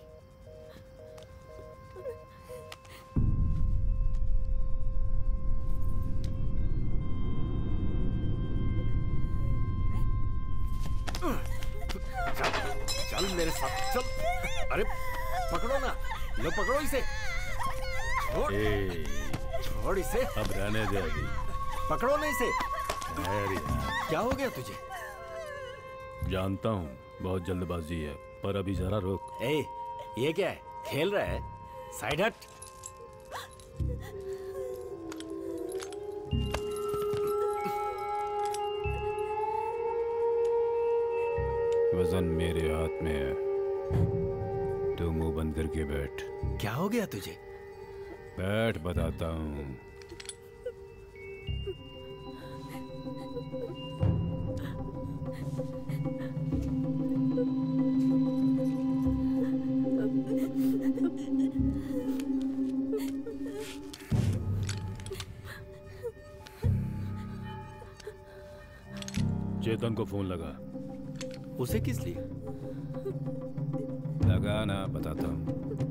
चल, चल मेरे साथ चल। अरे पकड़ो ना, लो पकड़ो इसे। छोड़, ए, छोड़ इसे। अब रहने दे अभी। पकड़ो ना इसे। अरे क्या हो गया तुझे? जानता हूँ बहुत जल्दबाजी है, पर अभी जरा रोक। ए, ये क्या है? खेल रहा है? साइड हट। वजन मेरे हाथ में है, तू मुंह बंद करके बैठ। क्या हो गया तुझे? बैठ, बताता हूँ। चेतन को फोन लगा। उसे किस लिए? लगा ना, बताता हूँ।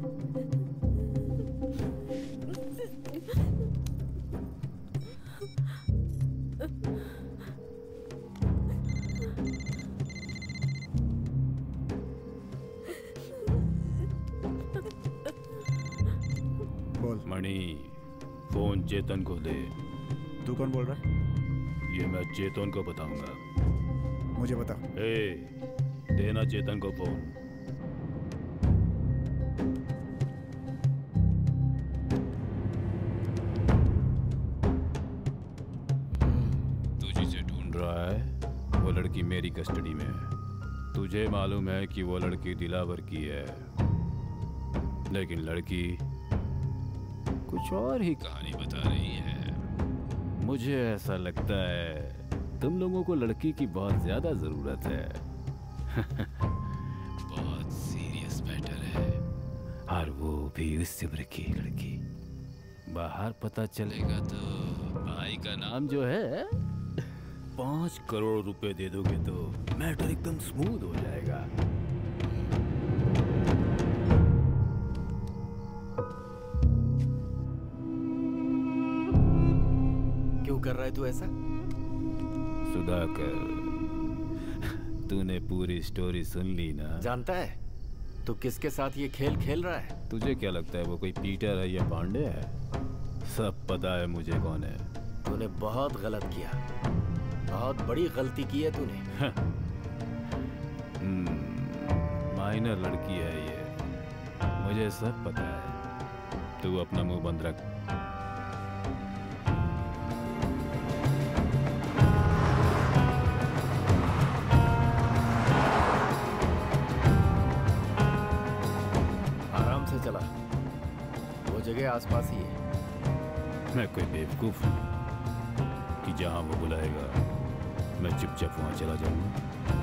बोल। मणि, फोन चेतन को दे। तू कौन बोल रहा है? ये मैं चेतन को बताऊंगा। मुझे बता। ए, देना चेतन को फोन। तू जिसे ढूंढ रहा है वो लड़की मेरी कस्टडी में है। तुझे मालूम है कि वो लड़की दिलावर की है, लेकिन लड़की कुछ और ही कहानी बता रही है। मुझे ऐसा लगता है तुम लोगों को लड़की की बहुत ज्यादा जरूरत है। बहुत सीरियस मैटर है, और वो भी उस उम्र की लड़की। बाहर पता चलेगा तो भाई का नाम जो है, पांच करोड़ रुपए दे दोगे तो मैटर एकदम स्मूथ हो जाएगा। क्यों कर रहा है तू ऐसा? सुधाकर, तूने पूरी स्टोरी सुन ली ना? जानता है तू किसके साथ ये खेल खेल रहा है? तुझे क्या लगता है वो कोई पीटर है या पांडे है? सब पता है मुझे कौन है। तूने बहुत गलत किया, बहुत बड़ी गलती की है तूने। माइनर लड़की है ये, मुझे सब पता है। तू अपना मुंह बंद रख। चला, वो जगह आसपास ही है। मैं कोई बेवकूफ हूँ कि जहां वो बुलाएगा मैं चुपचाप वहां चला जाऊंगा?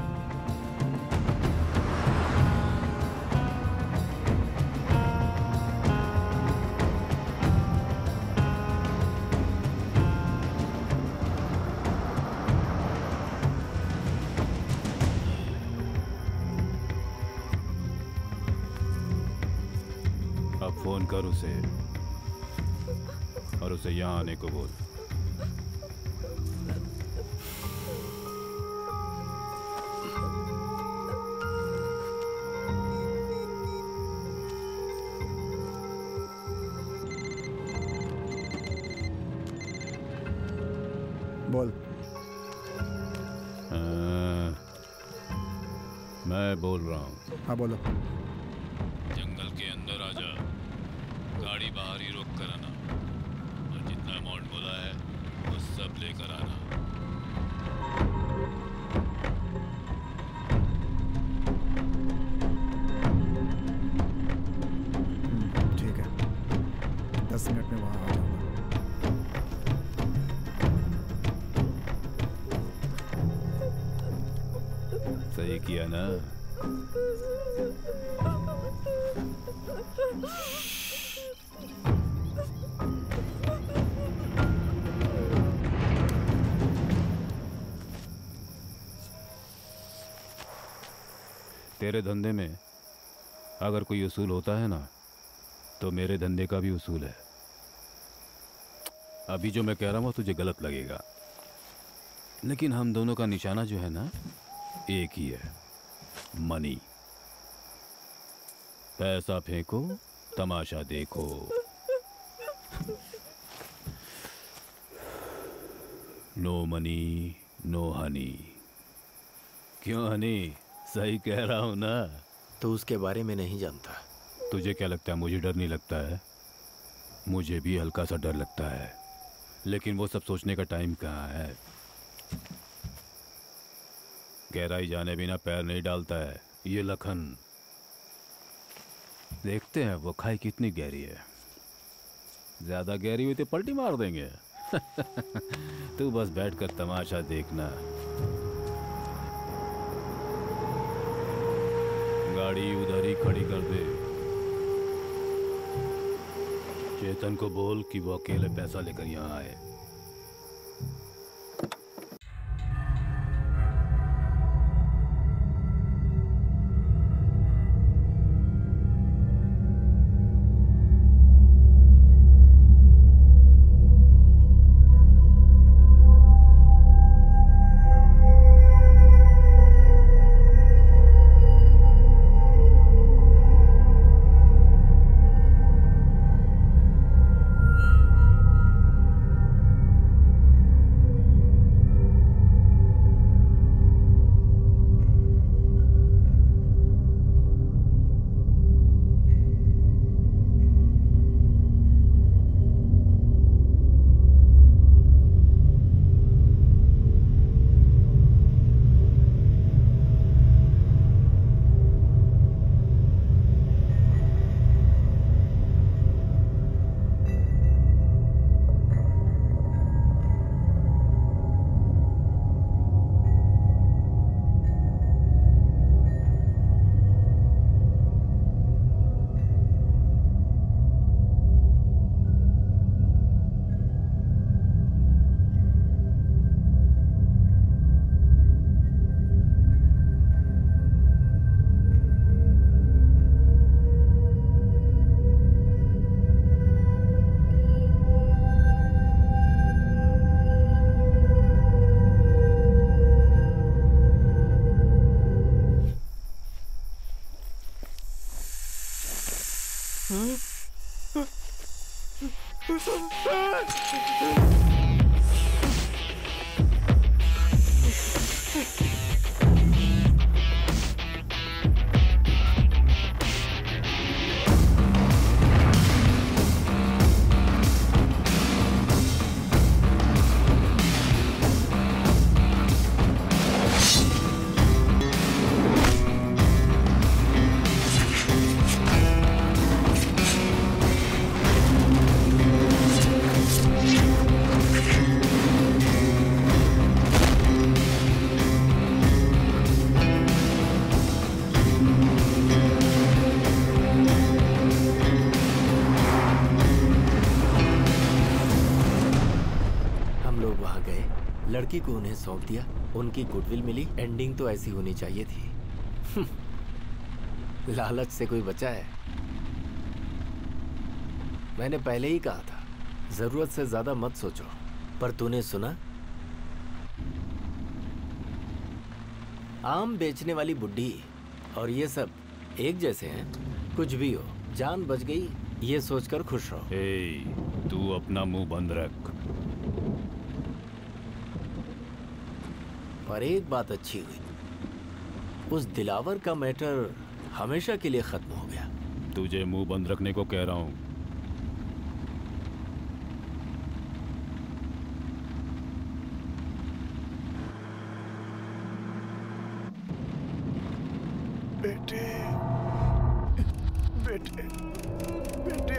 फोन कर उसे और उसे यहाँ आने को बोल। बोल। आ, मैं बोल रहा हूँ। हाँ बोलो। जंगल के अंदर आ जा, गाड़ी बाहर ही रोक कर आना और जितना अमाउंट बोला है वो सब लेकर आना। ठीक है, दस मिनट में वहाँ आ जाऊँगा। सही किया ना? तेरे धंधे में अगर कोई उसूल होता है ना, तो मेरे धंधे का भी उसूल है। अभी जो मैं कह रहा हूँ तुझे गलत लगेगा, लेकिन हम दोनों का निशाना जो है ना, एक ही है, मनी। पैसा फेंको, तमाशा देखो। No money no honey. क्यों हनी, सही कह रहा हूं ना? तो उसके बारे में नहीं जानता। तुझे क्या लगता है मुझे डर नहीं लगता है? मुझे भी हल्का सा डर लगता है, लेकिन वो सब सोचने का टाइम कहाँ है। गहराई जाने बिना पैर नहीं डालता है ये लखन। देखते हैं वो खाई कितनी गहरी है। ज्यादा गहरी हुई तो पलटी मार देंगे। तू बस बैठकर तमाशा देखना। गाड़ी उधर ही खड़ी कर दे। चेतन को बोल कि वो अकेले पैसा लेकर यहाँ आए। लड़की को उन्हें सौंप दिया, उनकी गुडविल मिली। एंडिंग तो ऐसी होनी चाहिए थी। लालच से कोई बचा है? मैंने पहले ही कहा था जरूरत से ज्यादा मत सोचो, पर तूने सुना? आम बेचने वाली बुड्ढी और ये सब एक जैसे हैं। कुछ भी हो, जान बच गई ये सोचकर खुश रहो। ए, तू अपना मुंह बंद रख। पर एक बात अच्छी हुई, उस दिलावर का मैटर हमेशा के लिए खत्म हो गया। तुझे मुंह बंद रखने को कह रहा हूं। बेटे, बेटे, बेटे।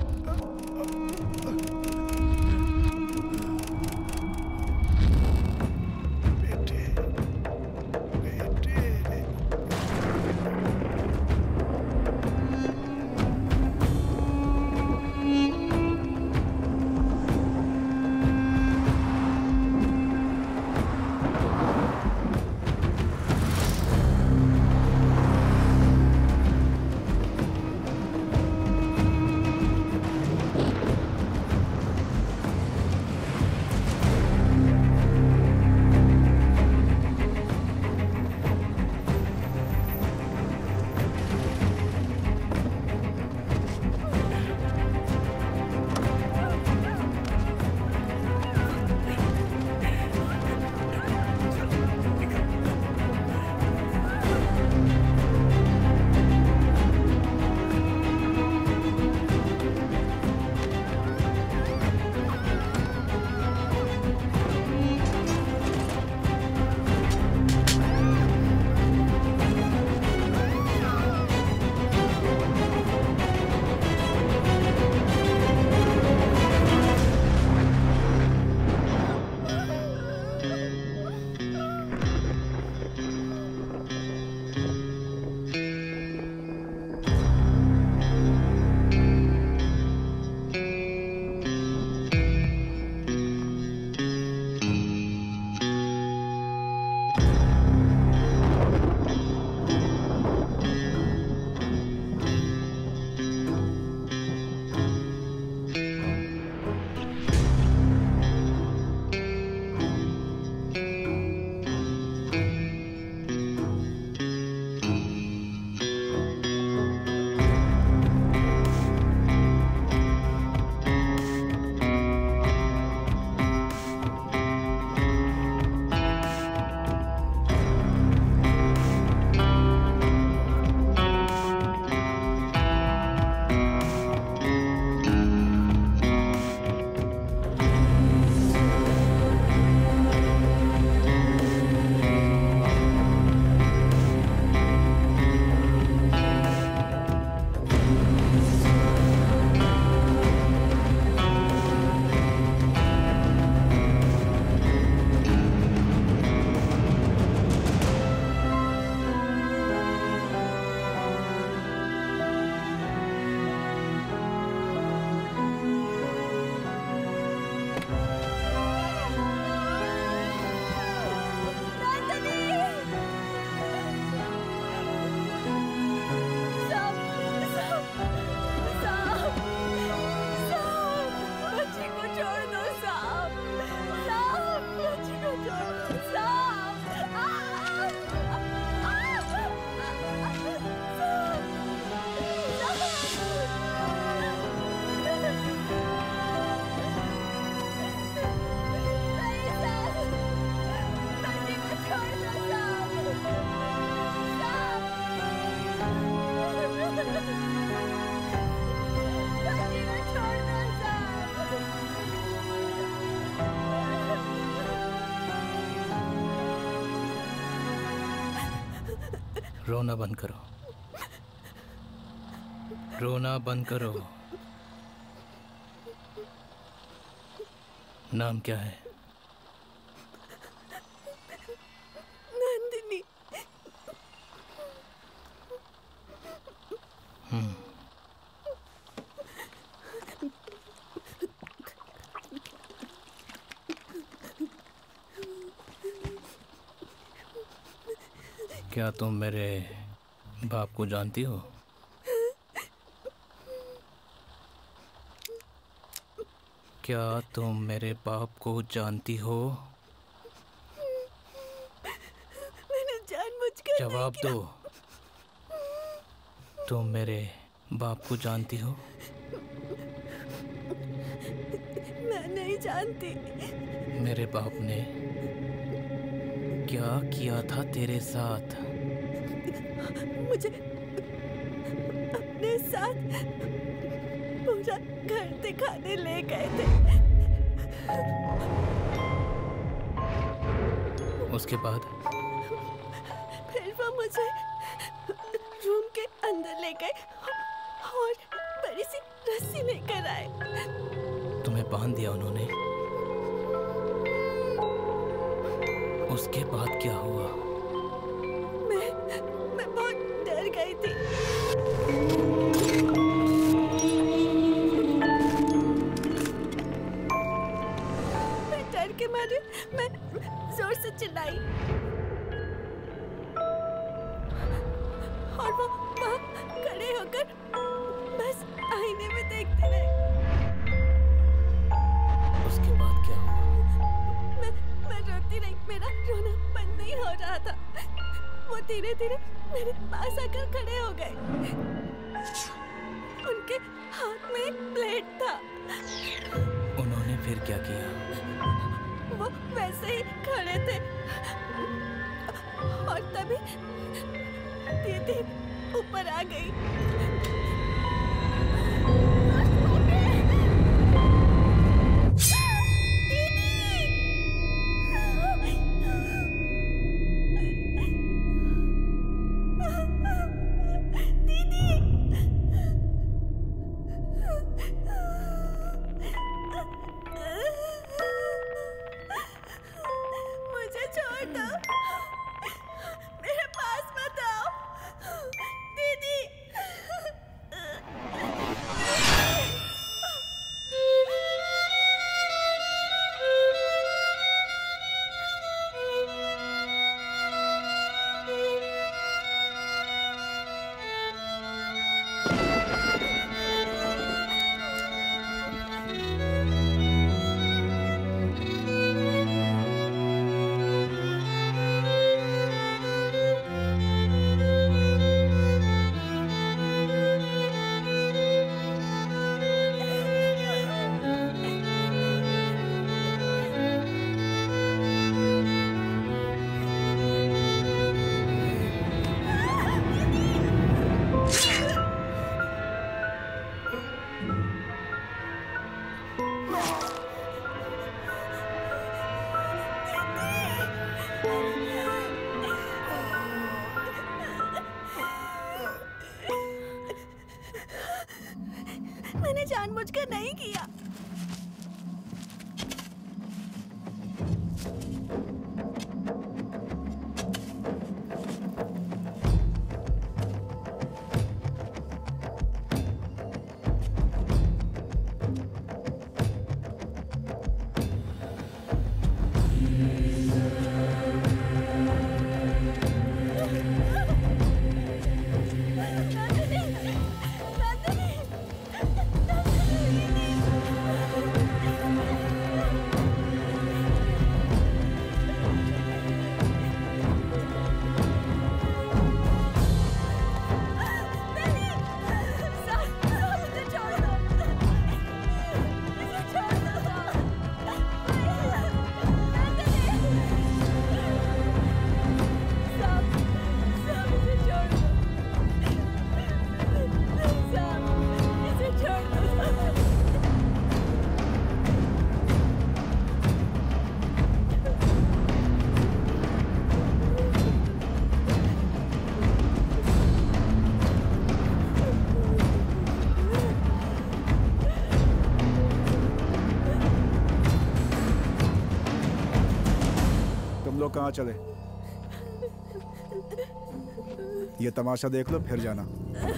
रोना बंद करो, रोना बंद करो। नाम क्या है? नंदिनी। हम्म क्या तुम मेरे बाप को जानती हो? क्या तुम मेरे बाप को जानती हो? मैंने जानबूझकर जवाब दो। तुम मेरे बाप को जानती हो? मैं नहीं जानती। मेरे बाप ने क्या किया था तेरे साथ? मुझे अपने साथ पूरा घर दिखाने ले गए थे। उसके बाद? फिर वो मुझे रूम के अंदर ले गए और बड़ी सी रस्सी लेकर आए। तुम्हें बांध दिया उन्होंने? उसके बाद क्या हुआ? मैं मैं बहुत डर गई थी। मैं डर के मारे मैं जोर से चिल्लाई और वो वहाँ खड़े होकर बस आईने में देखते रहे। उसके बाद क्या हुआ? मैं मैं रोती रही, मेरा रोना बंद नहीं हो रहा था। वो धीरे धीरे मेरे पास आकर खड़े हो गए। उनके हाथ में एक प्लेट था। उन्होंने फिर क्या किया? वो वैसे ही खड़े थे और तभी दीदी ऊपर आ गई। मुझे छोड़ दो, मेरे पास मत आओ, दीदी। मैंने जानबूझकर नहीं किया। तुम लोग कहाँ चले? ये तमाशा देख लो फिर जाना।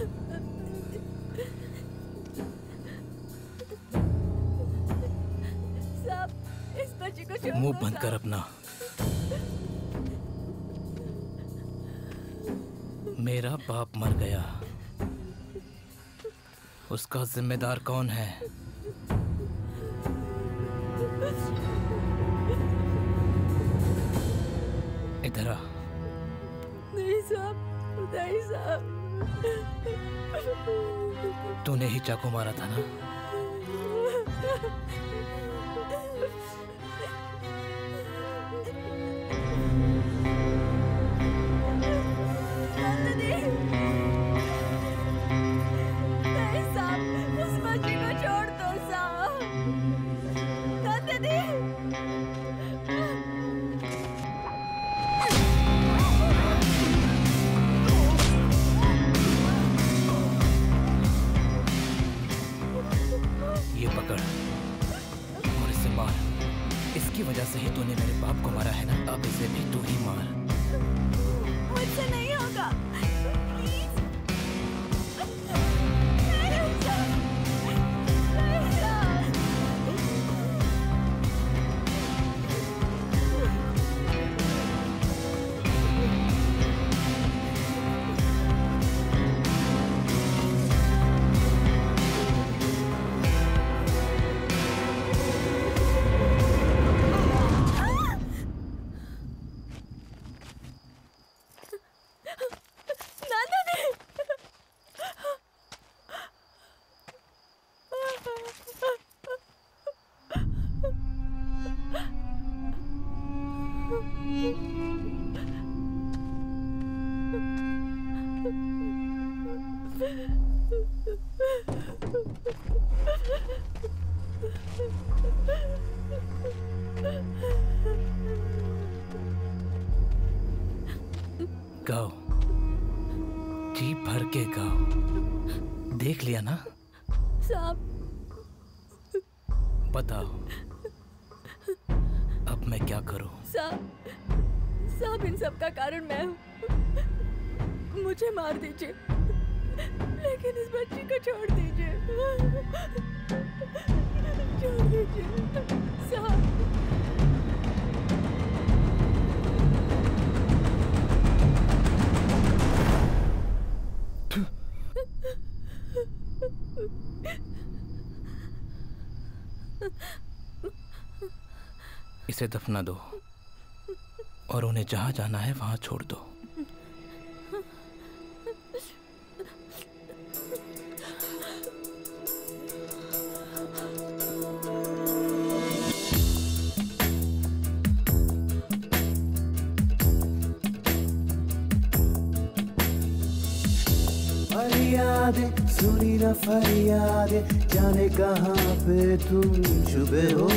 साहब, इस बच्चे को छोड़ मुंह दो, बंद कर अपना। मेरा बाप मर गया, उसका जिम्मेदार कौन है? इधर आ। नहीं साहब, नहीं साहब। तूने ही चाकू मारा था ना? जैसे ही तूने मेरे बाप को मारा है ना, अब इसे भी तू ही मार। मुझसे नहीं होगा, प्लीज। गाओ, जी भर के गाओ। देख लिया ना? साहब, बताओ अब मैं क्या करूं? साहब, साहब इन सब का कारण मैं हूँ। मुझे मार दीजिए, लेकिन इस बच्ची को छोड़ दीजिए। छोड़ दीजिए साहब। इसे दफना दो और उन्हें जहां जाना है वहां छोड़ दो। फरियादे सुनी न फरियादे, जाने कहाँ पे तुम छुपे हो।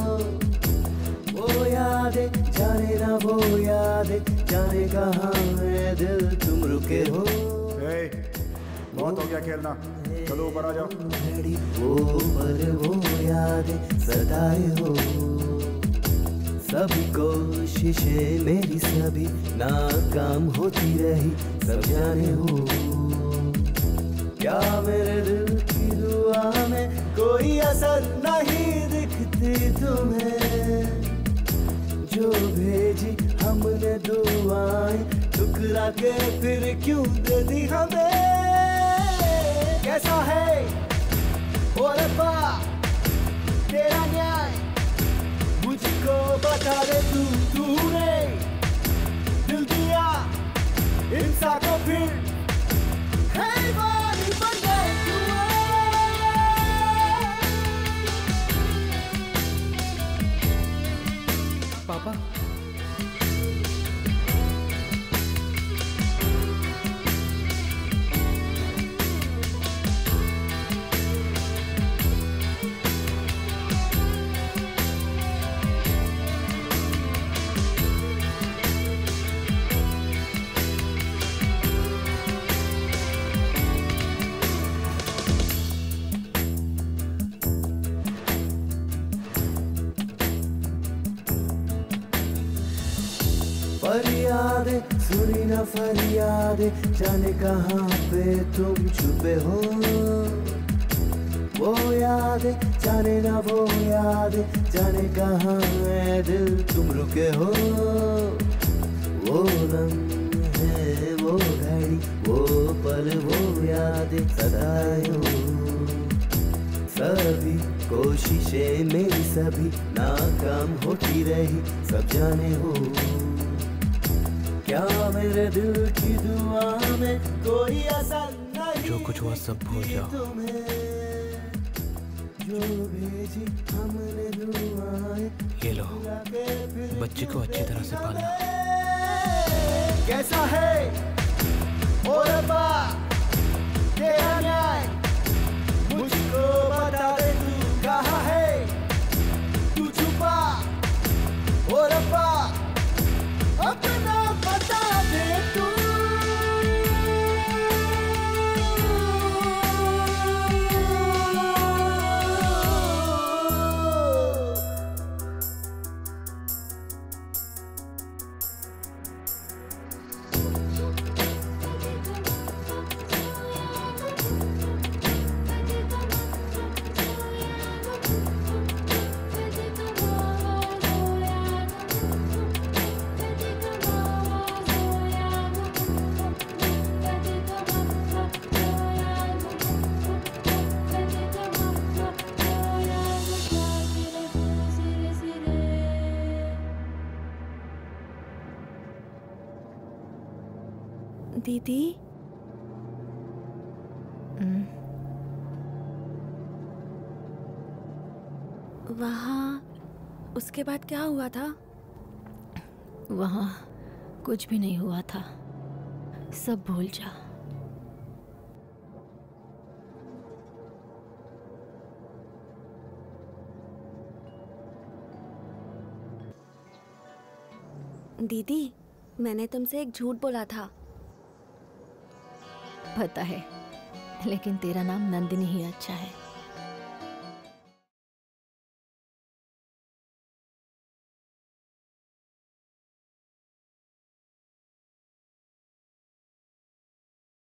वो यादें जाने ना वो यादें, जाने कहाँ है दिल तुम रुके हो। hey, बहुत हो गया खेलना, चलो ऊपर आ जाओ। वो पर वो यादें सताए हो, सभी कोशिशें मेरी सभी नाकाम होती रही, सब जाने हो। क्या मेरे दिल की दुआ में कोई असर नहीं दिखती तुम्हें, जो भेजी हमने दुआएं ठुकरा के फिर क्यों दे दी हमें। कैसा है ओ रब्बा तेरा न्याय, मुझको बता दे तू, तूने दिल दिया इंसान को फिर हैवान बन गए तू। पापा, फरियादे सुनी न फरियादे, जाने कहाँ पे तुम छुपे हो। वो यादें जाने ना वो यादें, जाने कहाँ है दिल तुम रुके हो। वो लम्हे वो घड़ी वो पल वो यादें सदाए हो, सभी कोशिशें मेरी सभी नाकाम होती रही, सब जाने हो। क्या मेरे दिल की दुआ में कोई असर नहीं, जो कुछ हुआ सब भूल जाओ। जो भेजी हमने दुआएं, ये लो, बच्चे को अच्छी तरह से पालना। कैसा है ओ रब्बा तेरा न्याय, मुझको बता दे तू कहाँ है, तू छुपा ओ रब्बा अपना बता दे तू। दीदी वहाँ उसके बाद क्या हुआ था? वहाँ कुछ भी नहीं हुआ था, सब भूल जा। दीदी मैंने तुमसे एक झूठ बोला था। पता है, लेकिन तेरा नाम नंदिनी ही अच्छा है।